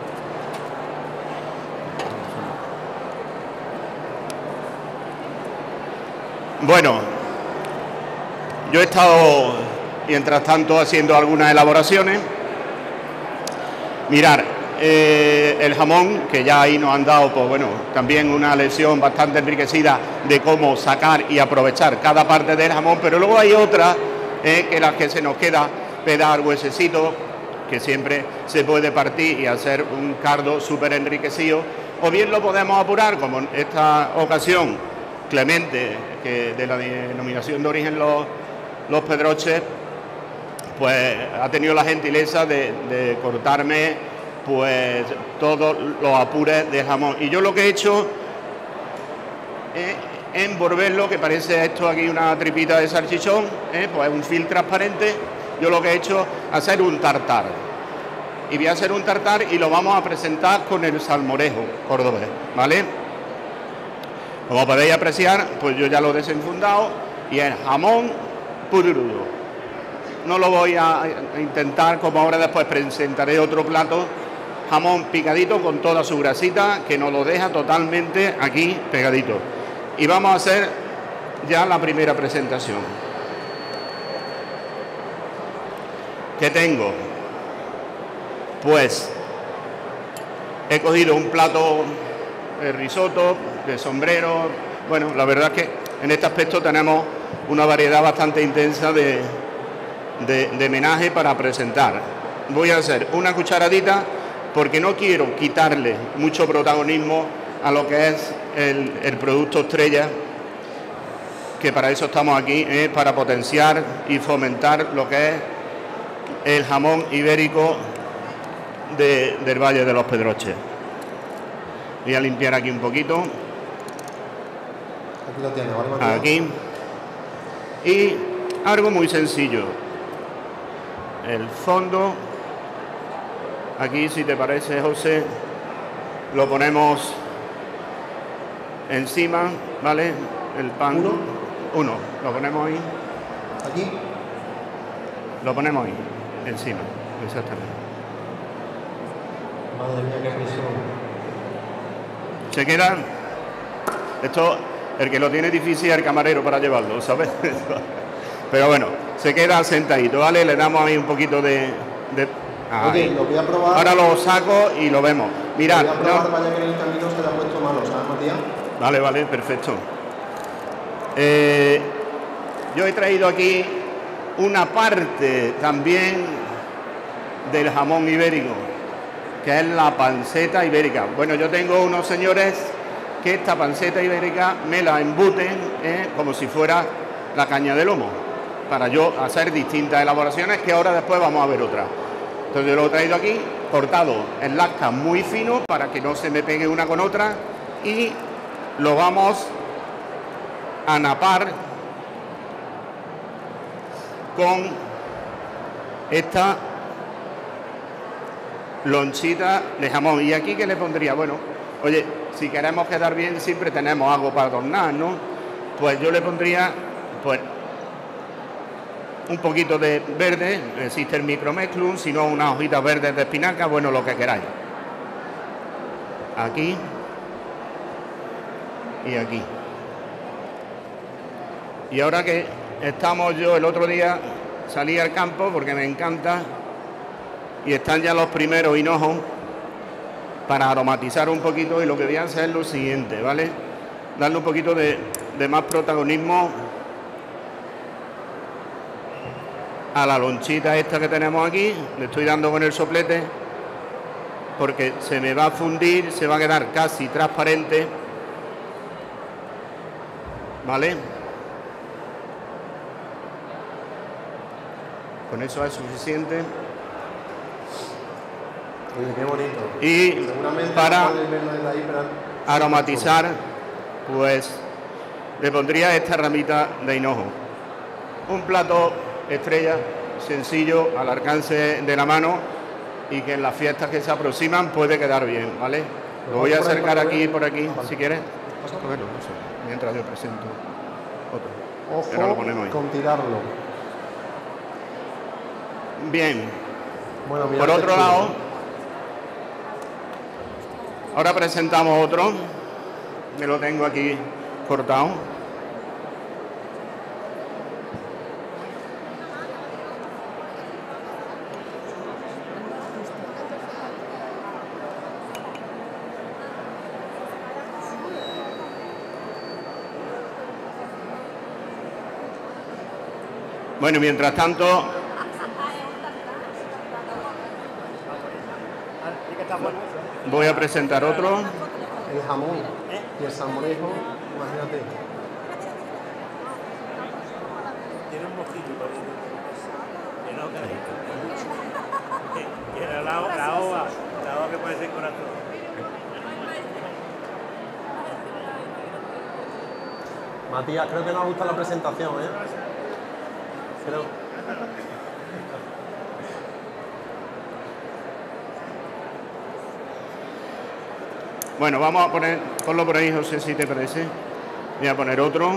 Bueno, yo he estado, mientras tanto, haciendo algunas elaboraciones. Mirar, eh, el jamón, que ya ahí nos han dado, pues bueno, también una lección bastante enriquecida de cómo sacar y aprovechar cada parte del jamón, pero luego hay otra, eh, que las que se nos queda pedar huesecito, que siempre se puede partir y hacer un cardo súper enriquecido, o bien lo podemos apurar, como en esta ocasión, Clemente, que de la denominación de origen Los, los Pedroches, pues ha tenido la gentileza de, de cortarme pues todos los apures de jamón. Y yo lo que he hecho es envolverlo, que parece esto aquí una tripita de salchichón, ¿eh? Pues un film transparente. Yo lo que he hecho es hacer un tartar. Y voy a hacer un tartar y lo vamos a presentar con el salmorejo cordobés, ¿vale? Como podéis apreciar, pues yo ya lo he desenfundado y es jamón puro y duro. No lo voy a intentar, como ahora después presentaré otro plato, jamón picadito con toda su grasita, que nos lo deja totalmente aquí pegadito. Y vamos a hacer ya la primera presentación. ¿Qué tengo? Pues he cogido un plato de risotto, de sombrero. Bueno, la verdad es que en este aspecto tenemos una variedad bastante intensa de, de, de menaje para presentar. Voy a hacer una cucharadita porque no quiero quitarle mucho protagonismo a lo que es el, el producto estrella, que para eso estamos aquí, es para potenciar y fomentar lo que es el jamón ibérico de, del Valle de los Pedroches. Voy a limpiar aquí un poquito. Aquí lo tiene, ¿vale, Matías? Aquí. Y algo muy sencillo. El fondo. Aquí, si te parece, José, lo ponemos encima, ¿vale? El pan. ¿Uno? Uno. Lo ponemos ahí. Aquí. Lo ponemos ahí, encima. Exactamente. Madre mía, qué presión. Se queda. Esto, el que lo tiene difícil es el camarero para llevarlo, ¿sabes? Pero bueno, se queda sentadito, ¿vale? Le damos ahí un poquito de... de Oye, lo voy a probar. Ahora lo saco y lo vemos. Mirad. Lo voy a probar, No. vaya que en el camino se le ha puesto malo, ¿sabes, Matías? Vale, vale, perfecto. Eh, yo he traído aquí una parte también del jamón ibérico, que es la panceta ibérica. Bueno, yo tengo unos señores que esta panceta ibérica me la embuten eh, como si fuera la caña de lomo, para yo hacer distintas elaboraciones que ahora después vamos a ver otra. Entonces yo lo he traído aquí, cortado en lascas muy fino para que no se me pegue una con otra, y lo vamos a napar con esta lonchita de jamón. ¿Y aquí qué le pondría? Bueno, oye, si queremos quedar bien siempre tenemos algo para adornar, ¿no? Pues yo le pondría, pues, un poquito de verde, existe el micromeclum, si no unas hojitas verdes de espinaca, bueno, lo que queráis. Aquí y aquí. Y ahora que estamos, yo el otro día salí al campo porque me encanta, y están ya los primeros hinojos para aromatizar un poquito, y lo que voy a hacer es lo siguiente, ¿vale? Darle un poquito de, de más protagonismo a la lonchita esta que tenemos aquí, le estoy dando con el soplete porque se me va a fundir, se va a quedar casi transparente, ¿vale? Con eso es suficiente. Oye, qué bonito. Y Seguramente para no podéis verlo desde ahí, pero- aromatizar, pues le pondría esta ramita de hinojo. Un plato estrella, sencillo, al alcance de la mano y que en las fiestas que se aproximan puede quedar bien, ¿vale? Lo voy a acercar aquí por aquí, si quieres. Cógelo, no sé, mientras yo presento otro. Ahora lo ponemos Ojo ahí. con tirarlo. Bien. Bueno, mira Por este otro chulo. lado, ahora presentamos otro. Me lo tengo aquí cortado. Bueno, mientras tanto, voy a presentar otro. El jamón y el salmorejo, imagínate. Tiene un mosquito parece. Que no, que que era la, la ova, la ova que parece el corazón. Matías, creo que nos gusta la presentación, ¿eh? Creo. Bueno, vamos a poner, ponlo por ahí, José, si te parece. Voy a poner otro.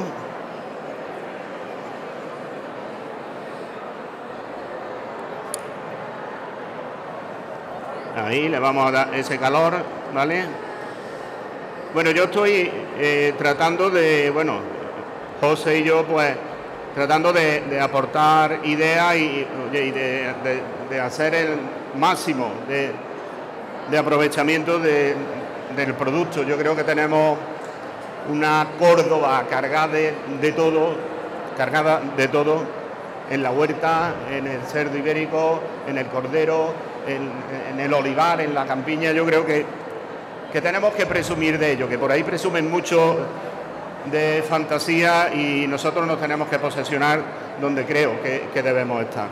Ahí le vamos a dar ese calor, ¿vale? Bueno, yo estoy eh, tratando de, bueno, José y yo, pues, tratando de, de aportar ideas y, y de, de, de hacer el máximo de, de aprovechamiento de, del producto. Yo creo que tenemos una Córdoba cargada de, de todo, cargada de todo, en la huerta, en el cerdo ibérico, en el cordero, en, en el olivar, en la campiña. Yo creo que, que tenemos que presumir de ello, que por ahí presumen mucho de fantasía y nosotros nos tenemos que posesionar donde creo que, que debemos estar.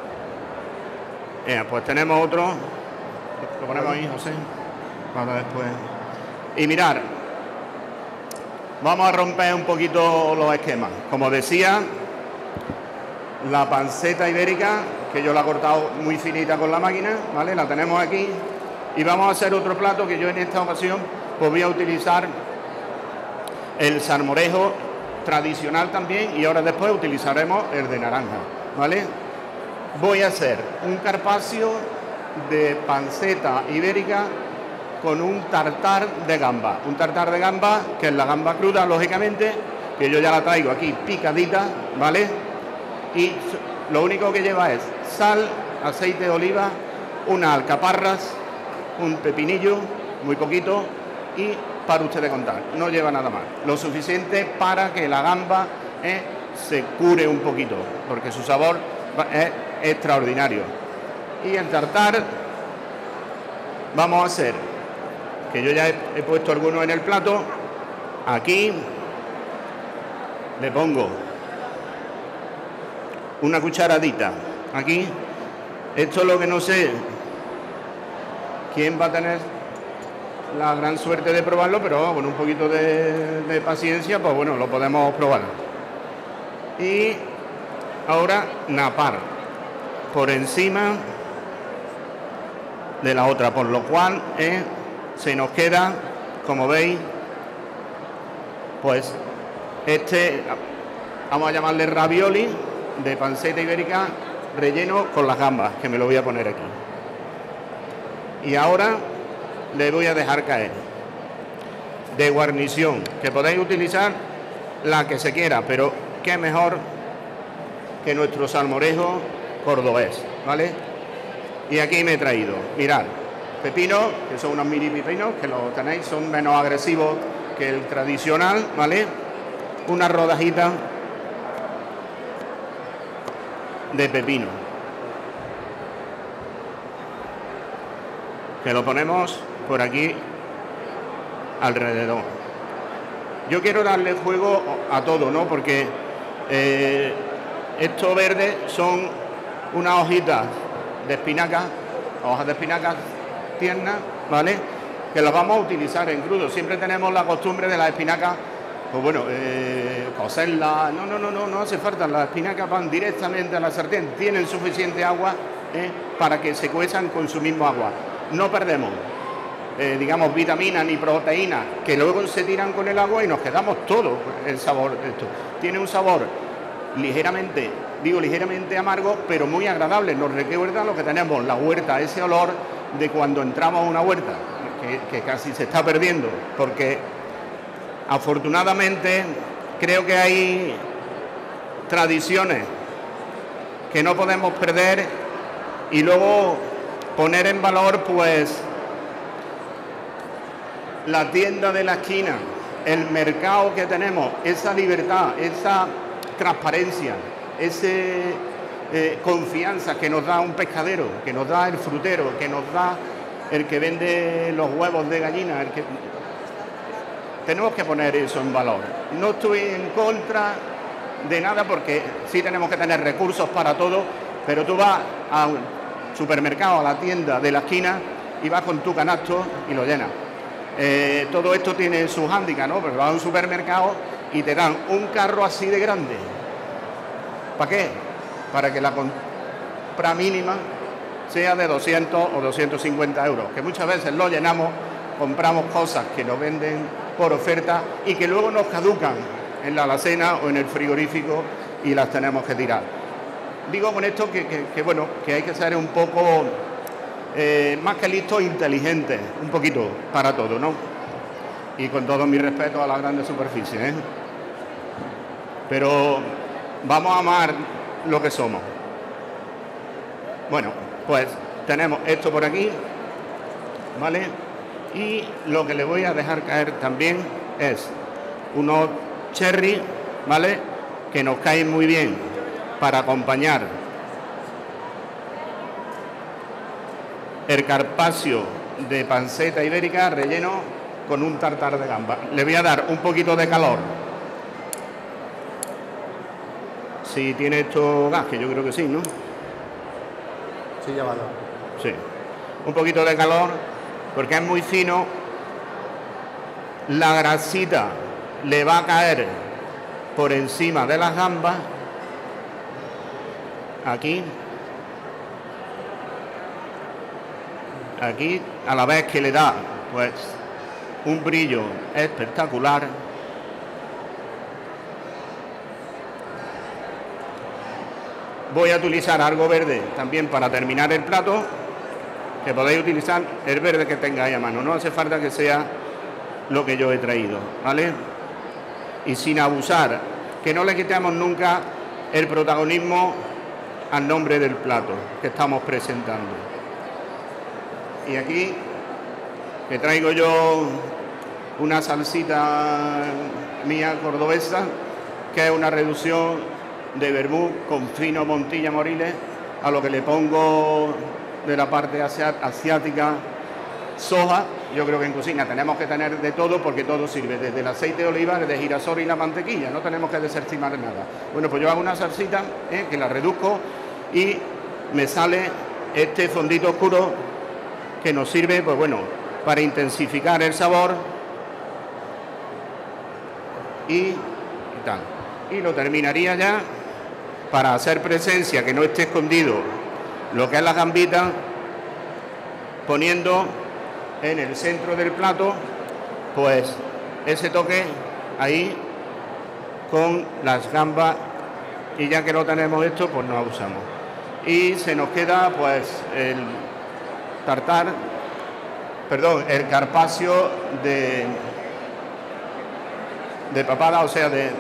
Eh, pues tenemos otro, lo ponemos ahí, José, para después. Y mirar, vamos a romper un poquito los esquemas. Como decía, la panceta ibérica, que yo la he cortado muy finita con la máquina, ¿vale? La tenemos aquí. Y vamos a hacer otro plato que yo en esta ocasión pues voy a utilizar el salmorejo tradicional también y ahora después utilizaremos el de naranja, ¿vale? Voy a hacer un carpaccio de panceta ibérica con un tartar de gamba. Un tartar de gamba, que es la gamba cruda, lógicamente, que yo ya la traigo aquí picadita, ¿vale? Y lo único que lleva es sal, aceite de oliva, unas alcaparras, un pepinillo, muy poquito, y para ustedes contar, no lleva nada más. Lo suficiente para que la gamba eh, se cure un poquito, porque su sabor es extraordinario. Y el tartar vamos a hacer, que yo ya he, he puesto algunos en el plato, aquí le pongo una cucharadita, aquí, esto es lo que no sé quién va a tener la gran suerte de probarlo, pero con un poquito de, de paciencia, pues bueno, lo podemos probar. Y ahora napar por encima de la otra, por lo cual eh, se nos queda, como veis, pues este, vamos a llamarle ravioli de panceta ibérica relleno con las gambas, que me lo voy a poner aquí. Y ahora le voy a dejar caer de guarnición, que podéis utilizar la que se quiera, pero qué mejor que nuestro salmorejo cordobés, ¿vale? Y aquí me he traído, mirad, pepinos, que son unos mini pepinos, que los tenéis, son menos agresivos que el tradicional, ¿vale? Una rodajita de pepino, que lo ponemos por aquí alrededor. Yo quiero darle juego a todo, ¿no? Porque eh, estos verdes son unas hojitas de espinaca, hojas de espinaca tiernas, ¿vale? Que las vamos a utilizar en crudo. Siempre tenemos la costumbre de las espinacas, pues bueno, eh, cocerlas. No, no, no, no, no hace falta. Las espinacas van directamente a la sartén. Tienen suficiente agua eh, para que se cuezan con su mismo agua. No perdemos, eh, digamos, vitaminas ni proteínas que luego se tiran con el agua y nos quedamos todo el sabor de esto. Tiene un sabor ligeramente, digo ligeramente amargo, pero muy agradable. Nos recuerda lo que tenemos, la huerta, ese olor de cuando entramos a una huerta, que, que casi se está perdiendo, porque afortunadamente creo que hay tradiciones que no podemos perder y luego poner en valor pues la tienda de la esquina, el mercado que tenemos, esa libertad, esa transparencia, esa eh, confianza que nos da un pescadero, que nos da el frutero, que nos da el que vende los huevos de gallina. El que... Tenemos que poner eso en valor. No estoy en contra de nada porque sí tenemos que tener recursos para todo, pero tú vas a un supermercado, a la tienda de la esquina y vas con tu canasto y lo llenas. Eh, todo esto tiene su hándicap, ¿no? Porque vas a un supermercado y te dan un carro así de grande. ¿Para qué? Para que la compra mínima sea de doscientos o doscientos cincuenta euros, que muchas veces lo llenamos, compramos cosas que nos venden por oferta y que luego nos caducan en la alacena o en el frigorífico y las tenemos que tirar. Digo con esto que, que, que bueno, que hay que ser un poco eh, más que listo, inteligente, un poquito para todo, ¿no? Y con todo mi respeto a las grandes superficies, ¿eh? Pero vamos a amar lo que somos. Bueno, pues tenemos esto por aquí, ¿vale? Y lo que le voy a dejar caer también es unos cherry, ¿vale? Que nos caen muy bien para acompañar el carpaccio de panceta ibérica relleno con un tartar de gamba. Le voy a dar un poquito de calor. Si tiene esto gas, que yo creo que sí, ¿no? Sí, ya va. Sí. Un poquito de calor, porque es muy fino. La grasita le va a caer por encima de las gambas. Aquí. Aquí, a la vez que le da, pues, un brillo espectacular. Voy a utilizar algo verde también para terminar el plato, que podéis utilizar el verde que tengáis a mano. No hace falta que sea lo que yo he traído, ¿vale? Y sin abusar, que no le quitemos nunca el protagonismo al nombre del plato que estamos presentando. Y aquí, que traigo yo una salsita mía cordobesa, que es una reducción de vermú con fino Montilla Moriles, a lo que le pongo de la parte asiática soja. Yo creo que en cocina tenemos que tener de todo, porque todo sirve, desde el aceite de oliva, desde girasol y la mantequilla, no tenemos que desestimar nada. Bueno, pues yo hago una salsita eh, que la reduzco y me sale este fondito oscuro que nos sirve, pues bueno, para intensificar el sabor y, y tal. Y lo terminaría ya para hacer presencia, que no esté escondido lo que es la gambita, poniendo en el centro del plato pues ese toque ahí con las gambas, y ya que lo tenemos esto, pues no abusamos. Y se nos queda pues el tartar, perdón, el carpaccio de, de papada, o sea, de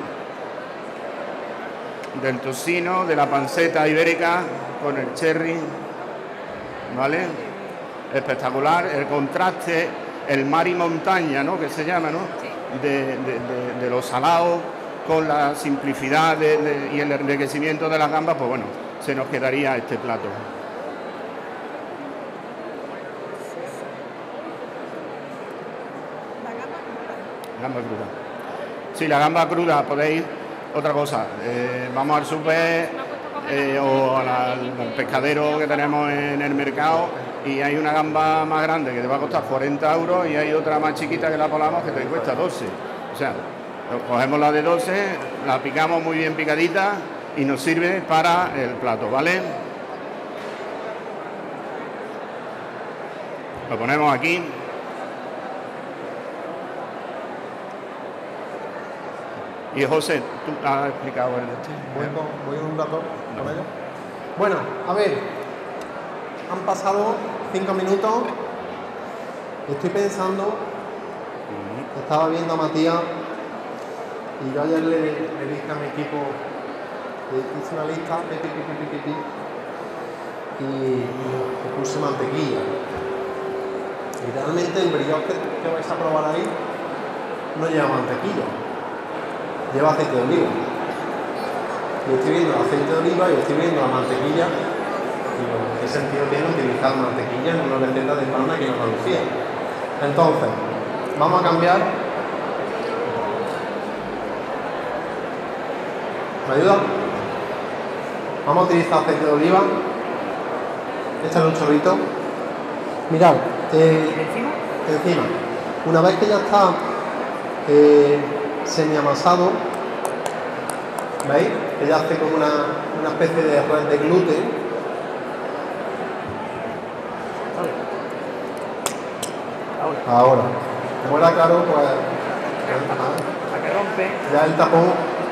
del tocino, de la panceta ibérica con el cherry, ¿vale? Espectacular, el contraste, el mar y montaña, ¿no? Que se llama, ¿no? De, de, de, de los salados con la simplicidad de, de, y el enriquecimiento de las gambas, pues bueno, se nos quedaría este plato. Gamba cruda. Sí, la gamba cruda, podéis, otra cosa, eh, vamos al súper eh, o a la- al pescadero que tenemos en el mercado y hay una gamba más grande que te va a costar cuarenta euros y hay otra más chiquita que la colamos que te cuesta doce. O sea, cogemos la de doce, la picamos muy bien picadita y nos sirve para el plato, ¿vale? Lo ponemos aquí. Y José, tú has explicado el de este. Voy, con, voy un rato con ello. Bueno, a ver, han pasado cinco minutos. Estoy pensando, estaba viendo a Matías y yo ayer le, le dije a mi equipo, le hice una lista, pi, pi, pi, pi, pi, pi, y, y puse mantequilla. Y realmente el brioche que, que vais a probar ahí no lleva mantequilla, lleva aceite de oliva. Yo estoy viendo el aceite de oliva y estoy viendo la mantequilla. Digo, ¿qué sentido tiene utilizar mantequilla en una receta de pan aquí en Andalucía? Entonces, vamos a cambiar. ¿Me ayuda? Vamos a utilizar aceite de oliva. Échale un chorrito. Mirad, eh, encima, una vez que ya está eh, semi amasado, ¿veis? Que ya hace como una, una especie de red de gluten. Ahora, como era claro, pues La que rompe. ya el tapón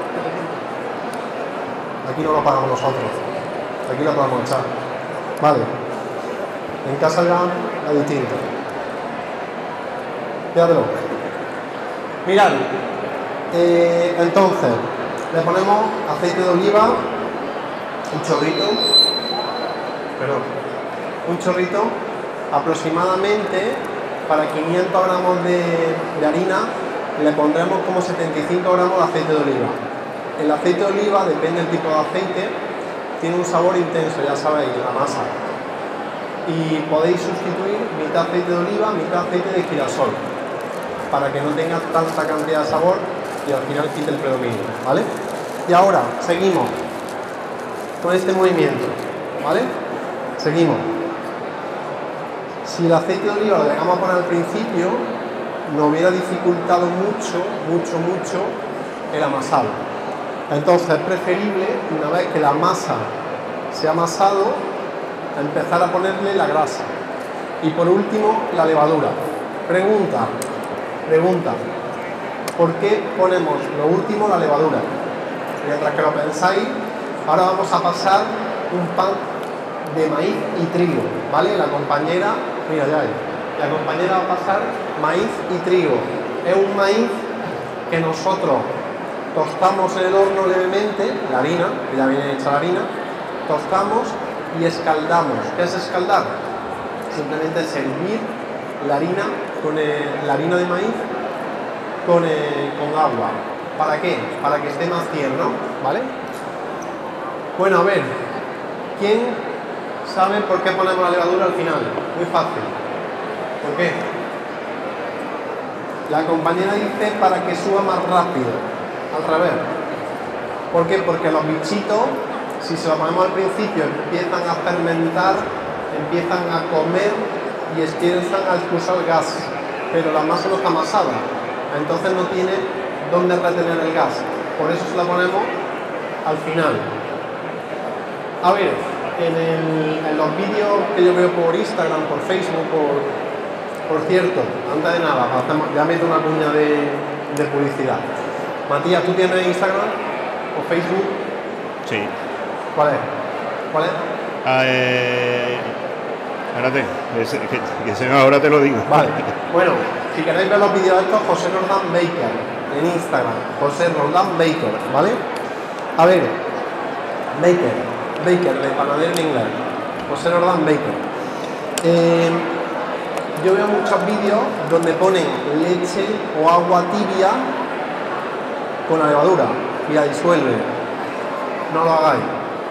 aquí no lo pagamos nosotros, aquí lo podemos echar. Vale, en casa ya es distinto. Fíjatelo. Mirad, eh, entonces le ponemos aceite de oliva, un chorrito, perdón, un chorrito aproximadamente para quinientos gramos de, de harina le pondremos como setenta y cinco gramos de aceite de oliva. El aceite de oliva, depende del tipo de aceite, tiene un sabor intenso, ya sabéis, la masa. Y podéis sustituir mitad aceite de oliva, mitad aceite de girasol, para que no tenga tanta cantidad de sabor y al final quite el predominio, ¿vale? Y ahora, seguimos con este movimiento, ¿vale? Seguimos. Si el aceite de oliva lo dejamos a poner al principio, nos hubiera dificultado mucho, mucho, mucho el amasado. Entonces es preferible, una vez que la masa se ha amasado, empezar a ponerle la grasa. Y por último, la levadura. Pregunta, pregunta, ¿por qué ponemos lo último la levadura? Mientras que lo pensáis, ahora vamos a pasar un pan de maíz y trigo, ¿vale? La compañera, mira ya ahí, la compañera va a pasar maíz y trigo. Es un maíz que nosotros tostamos en el horno levemente, la harina, que ya viene hecha la harina, tostamos y escaldamos. ¿Qué es escaldar? Simplemente servir la harina, con el, la harina de maíz con, el, con agua. ¿Para qué? Para que esté más tierno, ¿vale? Bueno, a ver, ¿quién sabe por qué ponemos la levadura al final? Muy fácil. ¿Por qué? La compañera dice para que suba más rápido, al revés. ¿Por qué? Porque los bichitos, si se lo ponemos al principio, empiezan a fermentar, empiezan a comer y empiezan a expulsar gas, pero la masa no está amasada, entonces no tiene dónde retener el gas, por eso se la ponemos al final. A ver, en, el, en los vídeos que yo veo por Instagram, por Facebook, por, por cierto, antes de nada, hacemos, ya meto una cuña de, de publicidad. Matías, ¿tú tienes Instagram o Facebook? Sí. ¿Cuál es? ¿Cuál es? Ah, eh, espérate, que, que, que se me, ahora te lo digo. Vale, bueno, si queréis ver los vídeos de estos, José Roldán Baker, en Instagram, José Roldán Baker, ¿vale? A ver, Baker, Baker, de panadero en inglés, José Roldán Baker. Eh, yo veo muchos vídeos donde ponen leche o agua tibia con la levadura y la disuelven. No lo hagáis,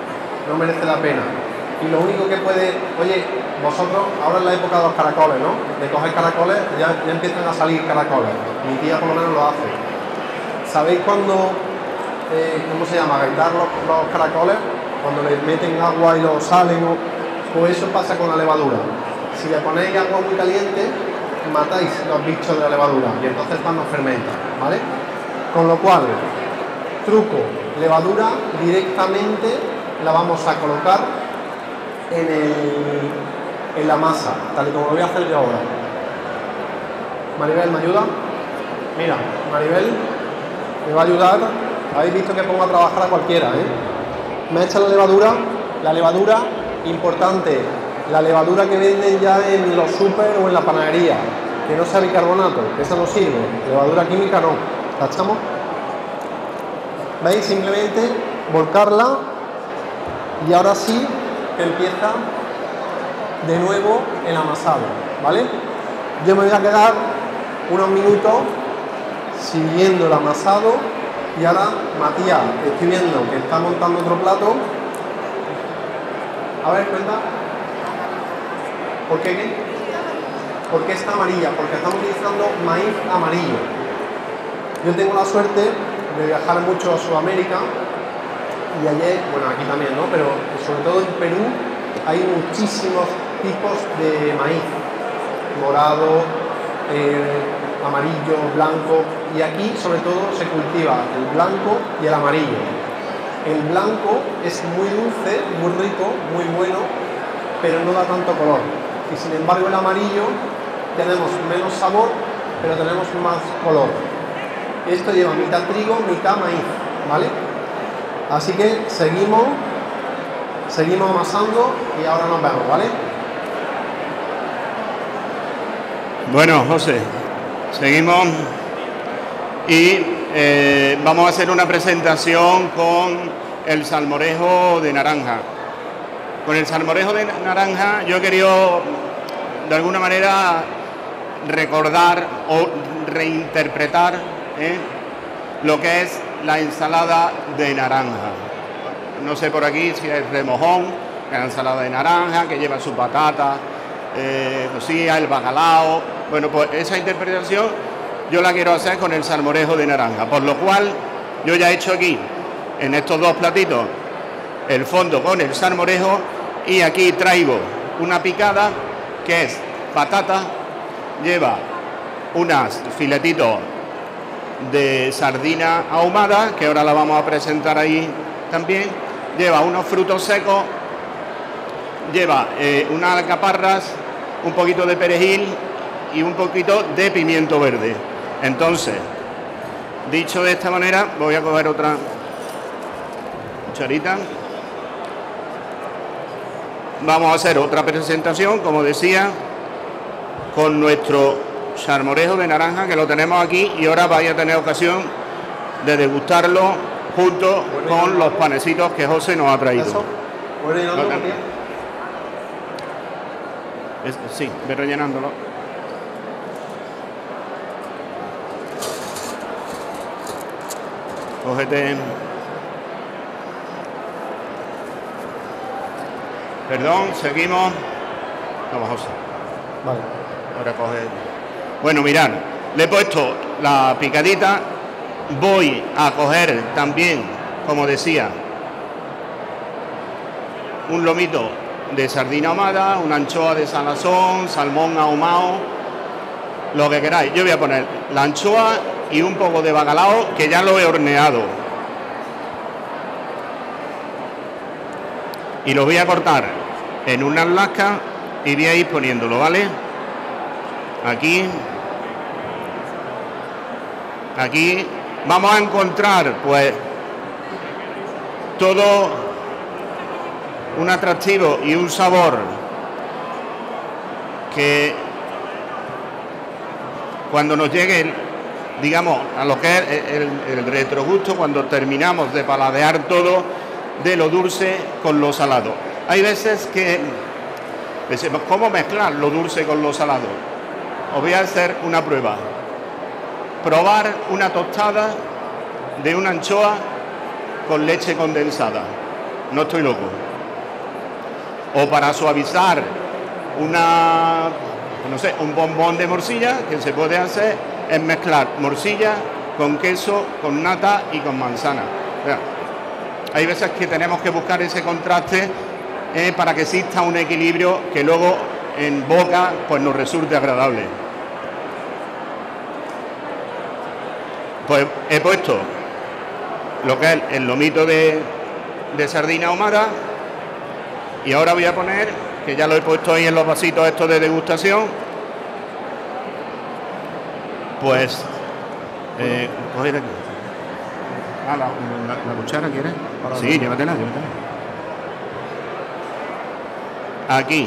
no merece la pena. Y lo único que puede, oye, vosotros, ahora es la época de los caracoles, ¿no? De coger caracoles, ya, ya empiezan a salir caracoles. Mi tía por lo menos lo hace. ¿Sabéis cuando, eh, cómo se llama, gaitar los, los caracoles? Cuando les meten agua y lo salen, o, pues eso pasa con la levadura. Si le ponéis agua muy caliente, matáis los bichos de la levadura y entonces el pan no fermenta, ¿vale? Con lo cual, truco, levadura directamente la vamos a colocar en, el, en la masa, tal y como lo voy a hacer yo ahora. Maribel, ¿me ayuda? Mira, Maribel me va a ayudar. Habéis visto que pongo a trabajar a cualquiera, ¿eh? Me echa la levadura, la levadura, importante, la levadura que venden ya en los super o en la panadería, que no sea bicarbonato, que esa no sirve, levadura química no. ¿La echamos? ¿Veis? Simplemente volcarla y ahora sí que empieza de nuevo el amasado, ¿vale? Yo me voy a quedar unos minutos siguiendo el amasado y ahora Matías, estoy viendo que está montando otro plato. A ver, cuenta. ¿Por qué qué? ¿Por qué está amarilla? Porque estamos utilizando maíz amarillo. Yo tengo la suerte de viajar mucho a Sudamérica y ayer, bueno, aquí también, ¿no? Pero sobre todo en Perú hay muchísimos tipos de maíz. Morado, eh, amarillo, blanco, y aquí sobre todo se cultiva el blanco y el amarillo. El blanco es muy dulce, muy rico, muy bueno, pero no da tanto color. Y sin embargo el amarillo tenemos menos sabor, pero tenemos más color. Esto lleva mitad trigo, mitad maíz, ¿vale? Así que seguimos, seguimos amasando y ahora nos vemos, ¿vale? Bueno, José, seguimos y eh, vamos a hacer una presentación con el salmorejo de naranja. Con el salmorejo de naranja yo he querido de alguna manera recordar o reinterpretar ¿eh? lo que es la ensalada de naranja. No sé por aquí si es remojón, que es la ensalada de naranja, que lleva su patata, eh, cocida, el bacalao. Bueno, pues esa interpretación yo la quiero hacer con el salmorejo de naranja, por lo cual yo ya he hecho aquí, en estos dos platitos, el fondo con el salmorejo y aquí traigo una picada que es patata, lleva unos filetitos de sardina ahumada, que ahora la vamos a presentar ahí también, lleva unos frutos secos, lleva eh, unas alcaparras, un poquito de perejil y un poquito de pimiento verde. Entonces, dicho de esta manera, voy a coger otra cucharita. Vamos a hacer otra presentación, como decía, con nuestro salmorejo de naranja, que lo tenemos aquí, y ahora vais a tener ocasión de degustarlo junto con los panecitos que José nos ha traído. ¿Eso? ¿Voy rellenando, Matías? Es, sí, ve rellenándolo. Cógete. Perdón, seguimos. Vamos, José. Vale. Ahora coge. Bueno, mirad, le he puesto la picadita. Voy a coger también, como decía, un lomito de sardina ahumada, una anchoa de salazón, salmón ahumado, lo que queráis. Yo voy a poner la anchoa y un poco de bacalao, que ya lo he horneado. Y lo voy a cortar en unas lascas y voy a ir poniéndolo, ¿vale? Aquí. Aquí vamos a encontrar, pues, todo un atractivo y un sabor que cuando nos llegue, digamos, a lo que es el, el retrogusto, cuando terminamos de paladear todo, de lo dulce con lo salado. Hay veces que decimos, ¿cómo mezclar lo dulce con lo salado? Os voy a hacer una prueba. Probar una tostada de una anchoa con leche condensada. No estoy loco. O para suavizar una, no sé, un bombón de morcilla, que se puede hacer es mezclar morcilla con queso, con nata y con manzana. O sea, hay veces que tenemos que buscar ese contraste eh, para que exista un equilibrio que luego en boca pues nos resulte agradable. Pues he puesto lo que es el lomito de, de sardina ahumada y ahora voy a poner, que ya lo he puesto ahí en los vasitos estos de degustación, pues eh, coger aquí. Ah, la, la, la cuchara, ¿quieres? Sí, llévatela, llévatela. Aquí.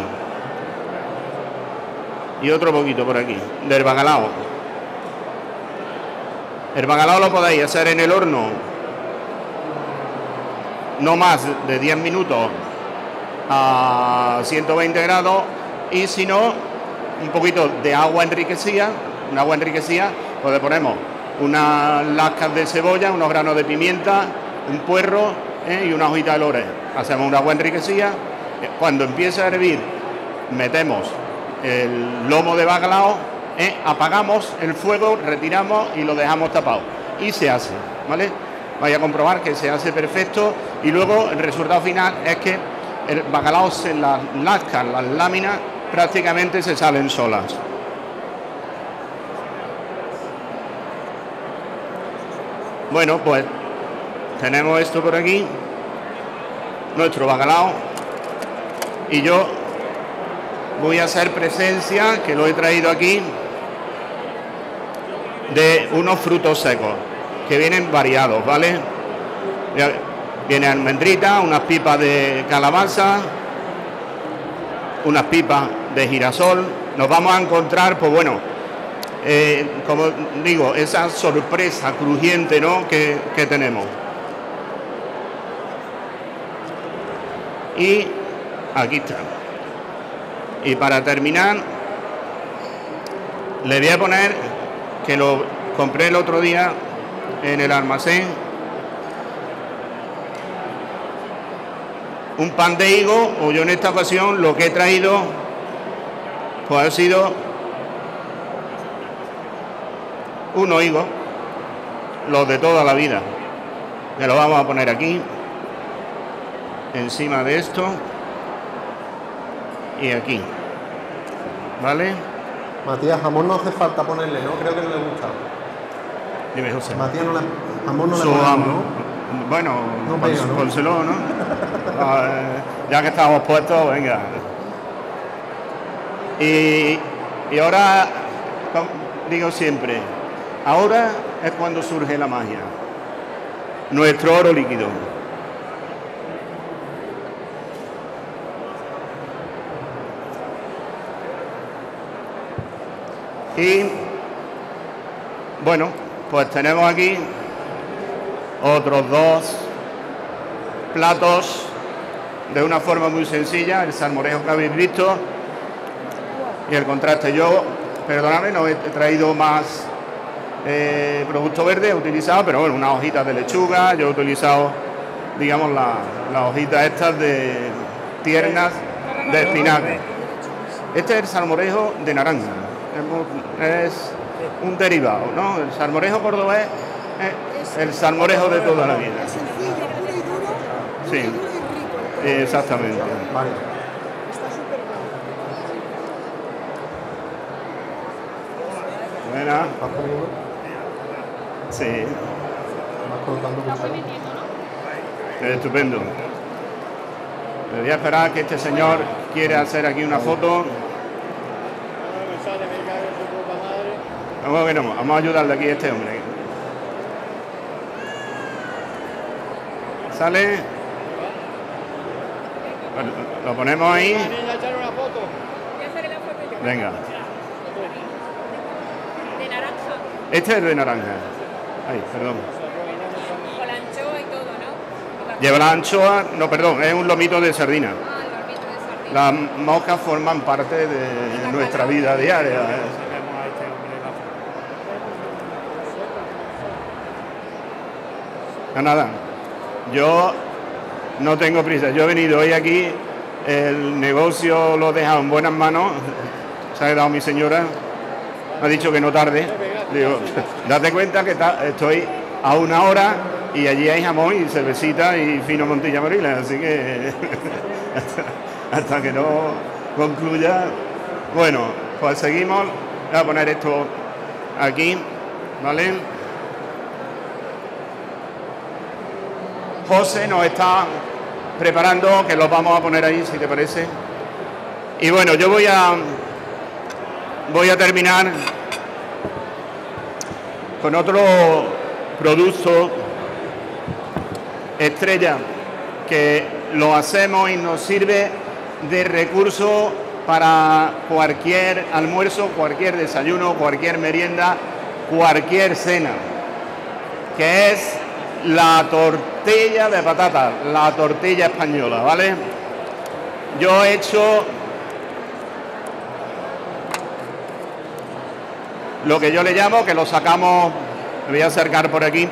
Y otro poquito por aquí, del bacalao. El bacalao lo podéis hacer en el horno no más de diez minutos a ciento veinte grados, y si no, un poquito de agua enriquecida, un agua enriquecida, pues le ponemos unas lascas de cebolla, unos granos de pimienta, un puerro ¿eh? y una hojita de laurel. Hacemos una agua enriquecida. Cuando empieza a hervir, metemos el lomo de bacalao, ¿eh? apagamos el fuego, retiramos y lo dejamos tapado. Y se hace, ¿vale? Vaya a comprobar que se hace perfecto, y luego el resultado final es que el bacalao, se las lascas, las láminas prácticamente se salen solas. Bueno, pues tenemos esto por aquí, nuestro bacalao, y yo voy a hacer presencia, que lo he traído aquí, de unos frutos secos que vienen variados, ¿vale? Viene almendrita, unas pipas de calabaza, unas pipas de girasol. Nos vamos a encontrar, pues bueno, eh, como digo, esa sorpresa crujiente, ¿no? que, que tenemos. Y aquí está. Y para terminar, le voy a poner, que lo compré el otro día en el almacén, un pan de higo, o yo en esta ocasión lo que he traído pues ha sido unos higos, los de toda la vida. Me lo vamos a poner aquí, encima de esto y aquí, ¿vale? Matías, jamón no hace falta ponerle, ¿no? Creo que no le gusta. Dime, José. Matías, no le, jamón no le Su ponemos, amo. ¿no? Bueno, No pon- pega, ¿no? pónselo, ¿no? Ah, eh, ya que estamos puestos, venga. Y, y ahora, como digo siempre, ahora es cuando surge la magia. Nuestro oro líquido. Y bueno, pues tenemos aquí otros dos platos de una forma muy sencilla, el salmorejo que habéis visto y el contraste. Yo, perdóname, no he traído más eh, producto verde, he utilizado, pero bueno, unas hojitas de lechuga, yo he utilizado, digamos, las la hojitas estas de tiernas de espinaca. Este es el salmorejo de naranja. Es un derivado, ¿no? El salmorejo cordobés es el salmorejo de toda la vida. Es sencillo, puro y duro, puro Sí. y duro y rico. Exactamente. Vale. Está súper bueno. Buena. ¿Vas poniendo? Sí, ¿Vas colocando cuchara? es estupendo. Me voy a esperar que este señor quiere hacer aquí una foto. Vamos, que no, vamos a ayudarle aquí a este hombre. Sale. Bueno, lo ponemos ahí. Venga. De naranja, Este es de naranja. Ay, perdón. con la anchoa y todo, ¿no? Lleva la anchoa, no, perdón, es un lomito de sardina. Ah, el barbito de sardina. Las moscas forman parte de nuestra vida diaria. No, nada, yo no tengo prisa. Yo he venido hoy aquí el negocio lo he dejado en buenas manos. Se ha quedado mi señora. Me ha dicho que no tarde. Digo, date cuenta que ta- estoy a una hora y allí hay jamón y cervecita y fino Montilla Moriles. Así que hasta, hasta que no concluya. Bueno, pues seguimos. Voy a poner esto aquí, ¿vale? José nos está preparando, que los vamos a poner ahí, si te parece. Y bueno, yo voy a voy a terminar con otro producto estrella que lo hacemos y nos sirve de recurso para cualquier almuerzo, cualquier desayuno, cualquier merienda, cualquier cena, que es la tortilla de patata, la tortilla española, ¿vale? Yo he hecho lo que yo le llamo, que lo sacamos, me voy a acercar por aquí,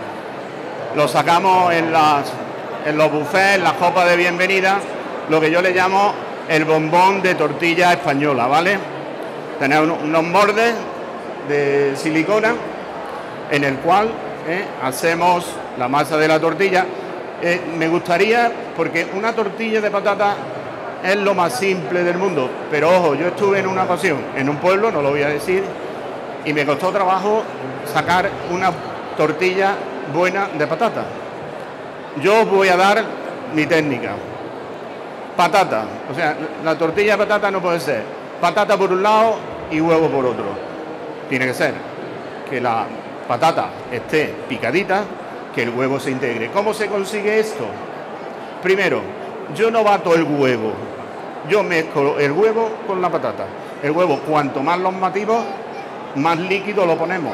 lo sacamos en, las, en los buffets, en las copas de bienvenida, lo que yo le llamo el bombón de tortilla española, ¿vale? Tenemos unos moldes de silicona en el cual eh, hacemos la masa de la tortilla. Eh, me gustaría, porque una tortilla de patata es lo más simple del mundo, pero ojo, yo estuve en una ocasión en un pueblo, no lo voy a decir, y me costó trabajo sacar una tortilla buena de patata. Yo os voy a dar mi técnica. Patata, o sea, la tortilla de patata no puede ser patata por un lado y huevo por otro. Tiene que ser que la patata esté picadita, que el huevo se integre. ¿Cómo se consigue esto? Primero, yo no bato el huevo, yo mezclo el huevo con la patata. El huevo, cuanto más los batimos, más líquido lo ponemos,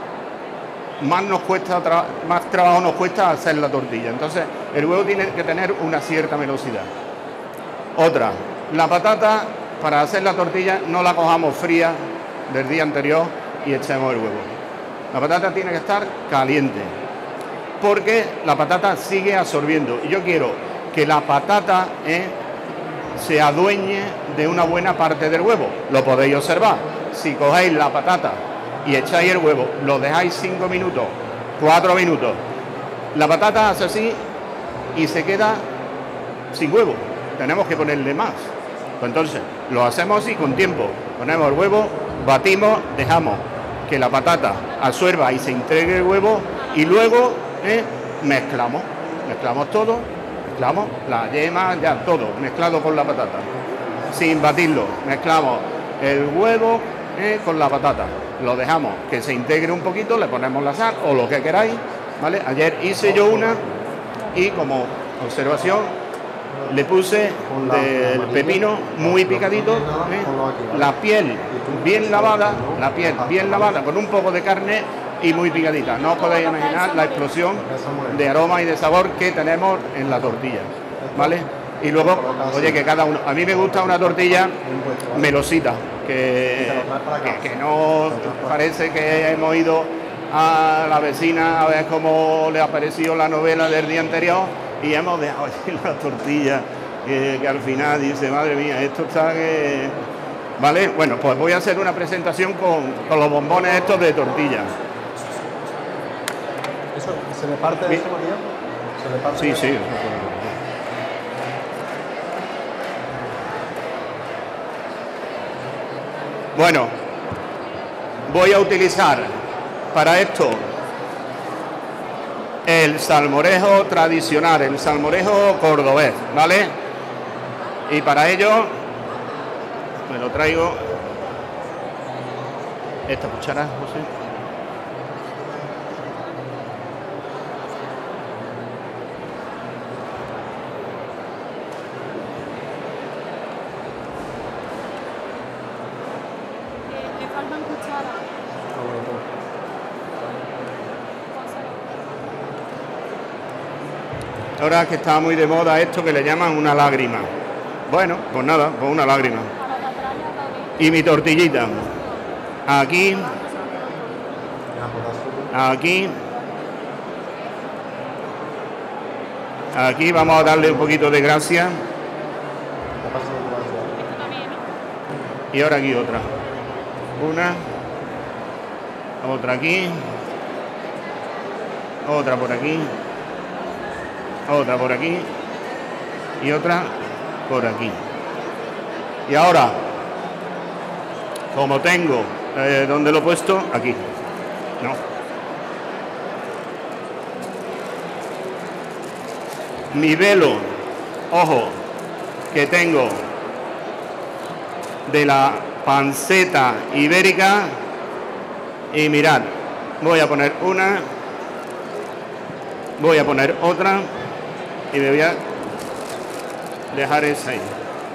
más nos cuesta tra- más trabajo nos cuesta hacer la tortilla. Entonces, el huevo tiene que tener una cierta velocidad. Otra, la patata, para hacer la tortilla, no la cojamos fría del día anterior y echemos el huevo. La patata tiene que estar caliente, porque la patata sigue absorbiendo. Y yo quiero que la patata eh, se adueñe de una buena parte del huevo. Lo podéis observar. Si cogéis la patata y echáis el huevo, lo dejáis cinco minutos, cuatro minutos, la patata hace así y se queda sin huevo. Tenemos que ponerle más. Pues entonces, lo hacemos así con tiempo. Ponemos el huevo, batimos, dejamos que la patata absorba y se integre el huevo y luego eh, mezclamos. Mezclamos todo, mezclamos la yema, ya todo, mezclado con la patata. Sin batirlo, mezclamos el huevo eh, con la patata. Lo dejamos que se integre un poquito, le ponemos la sal o lo que queráis, ¿vale? Ayer hice yo una y como observación le puse del pepino muy picadito, ¿eh? La piel bien lavada, la piel bien lavada con un poco de carne y muy picadita. No os podéis imaginar la explosión de aroma y de sabor que tenemos en la tortilla, ¿vale? Y luego, oye, que cada uno, a mí me gusta una tortilla melosita, que, que, que no parece que hemos ido a la vecina a ver cómo le ha parecido la novela del día anterior y hemos dejado así la tortilla, que, que al final dice, madre mía, esto está que... ¿Vale? Bueno, pues voy a hacer una presentación con, con los bombones estos de tortilla. ¿Eso se le parte de eso, María? ¿Se le parte Sí, de sí. eso? Bueno, voy a utilizar para esto el salmorejo tradicional, el salmorejo cordobés, ¿vale? Y para ello me lo traigo esta cuchara, José. Le faltan cucharas. Ahora que está muy de moda esto que le llaman una lágrima. Bueno, pues nada, pues una lágrima. Y mi tortillita. Aquí. Aquí. Aquí vamos a darle un poquito de gracia. Y ahora aquí otra. Una. Otra aquí. Otra por aquí. Otra por aquí. Y otra por aquí. Y ahora, como tengo, eh, ¿dónde lo he puesto? Aquí. No. Mi velo, ojo, que tengo de la panceta ibérica. Y mirad, voy a poner una, voy a poner otra y me voy a dejar esa ahí.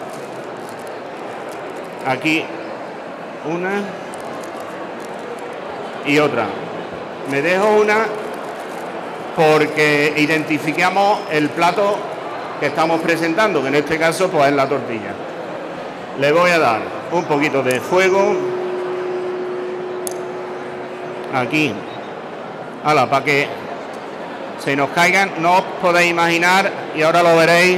Aquí una y otra. Me dejo una porque identificamos el plato que estamos presentando, que en este caso pues es la tortilla. Le voy a dar un poquito de fuego aquí, ala, para que se nos caigan. No os podéis imaginar, y ahora lo veréis,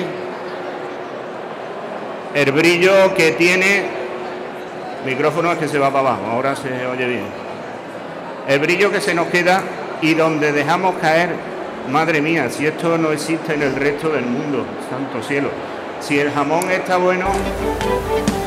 el brillo que tiene. Micrófono es que se va para abajo, ahora se oye bien. El brillo que se nos queda y donde dejamos caer, madre mía, si esto no existe en el resto del mundo, santo cielo. Si el jamón está bueno...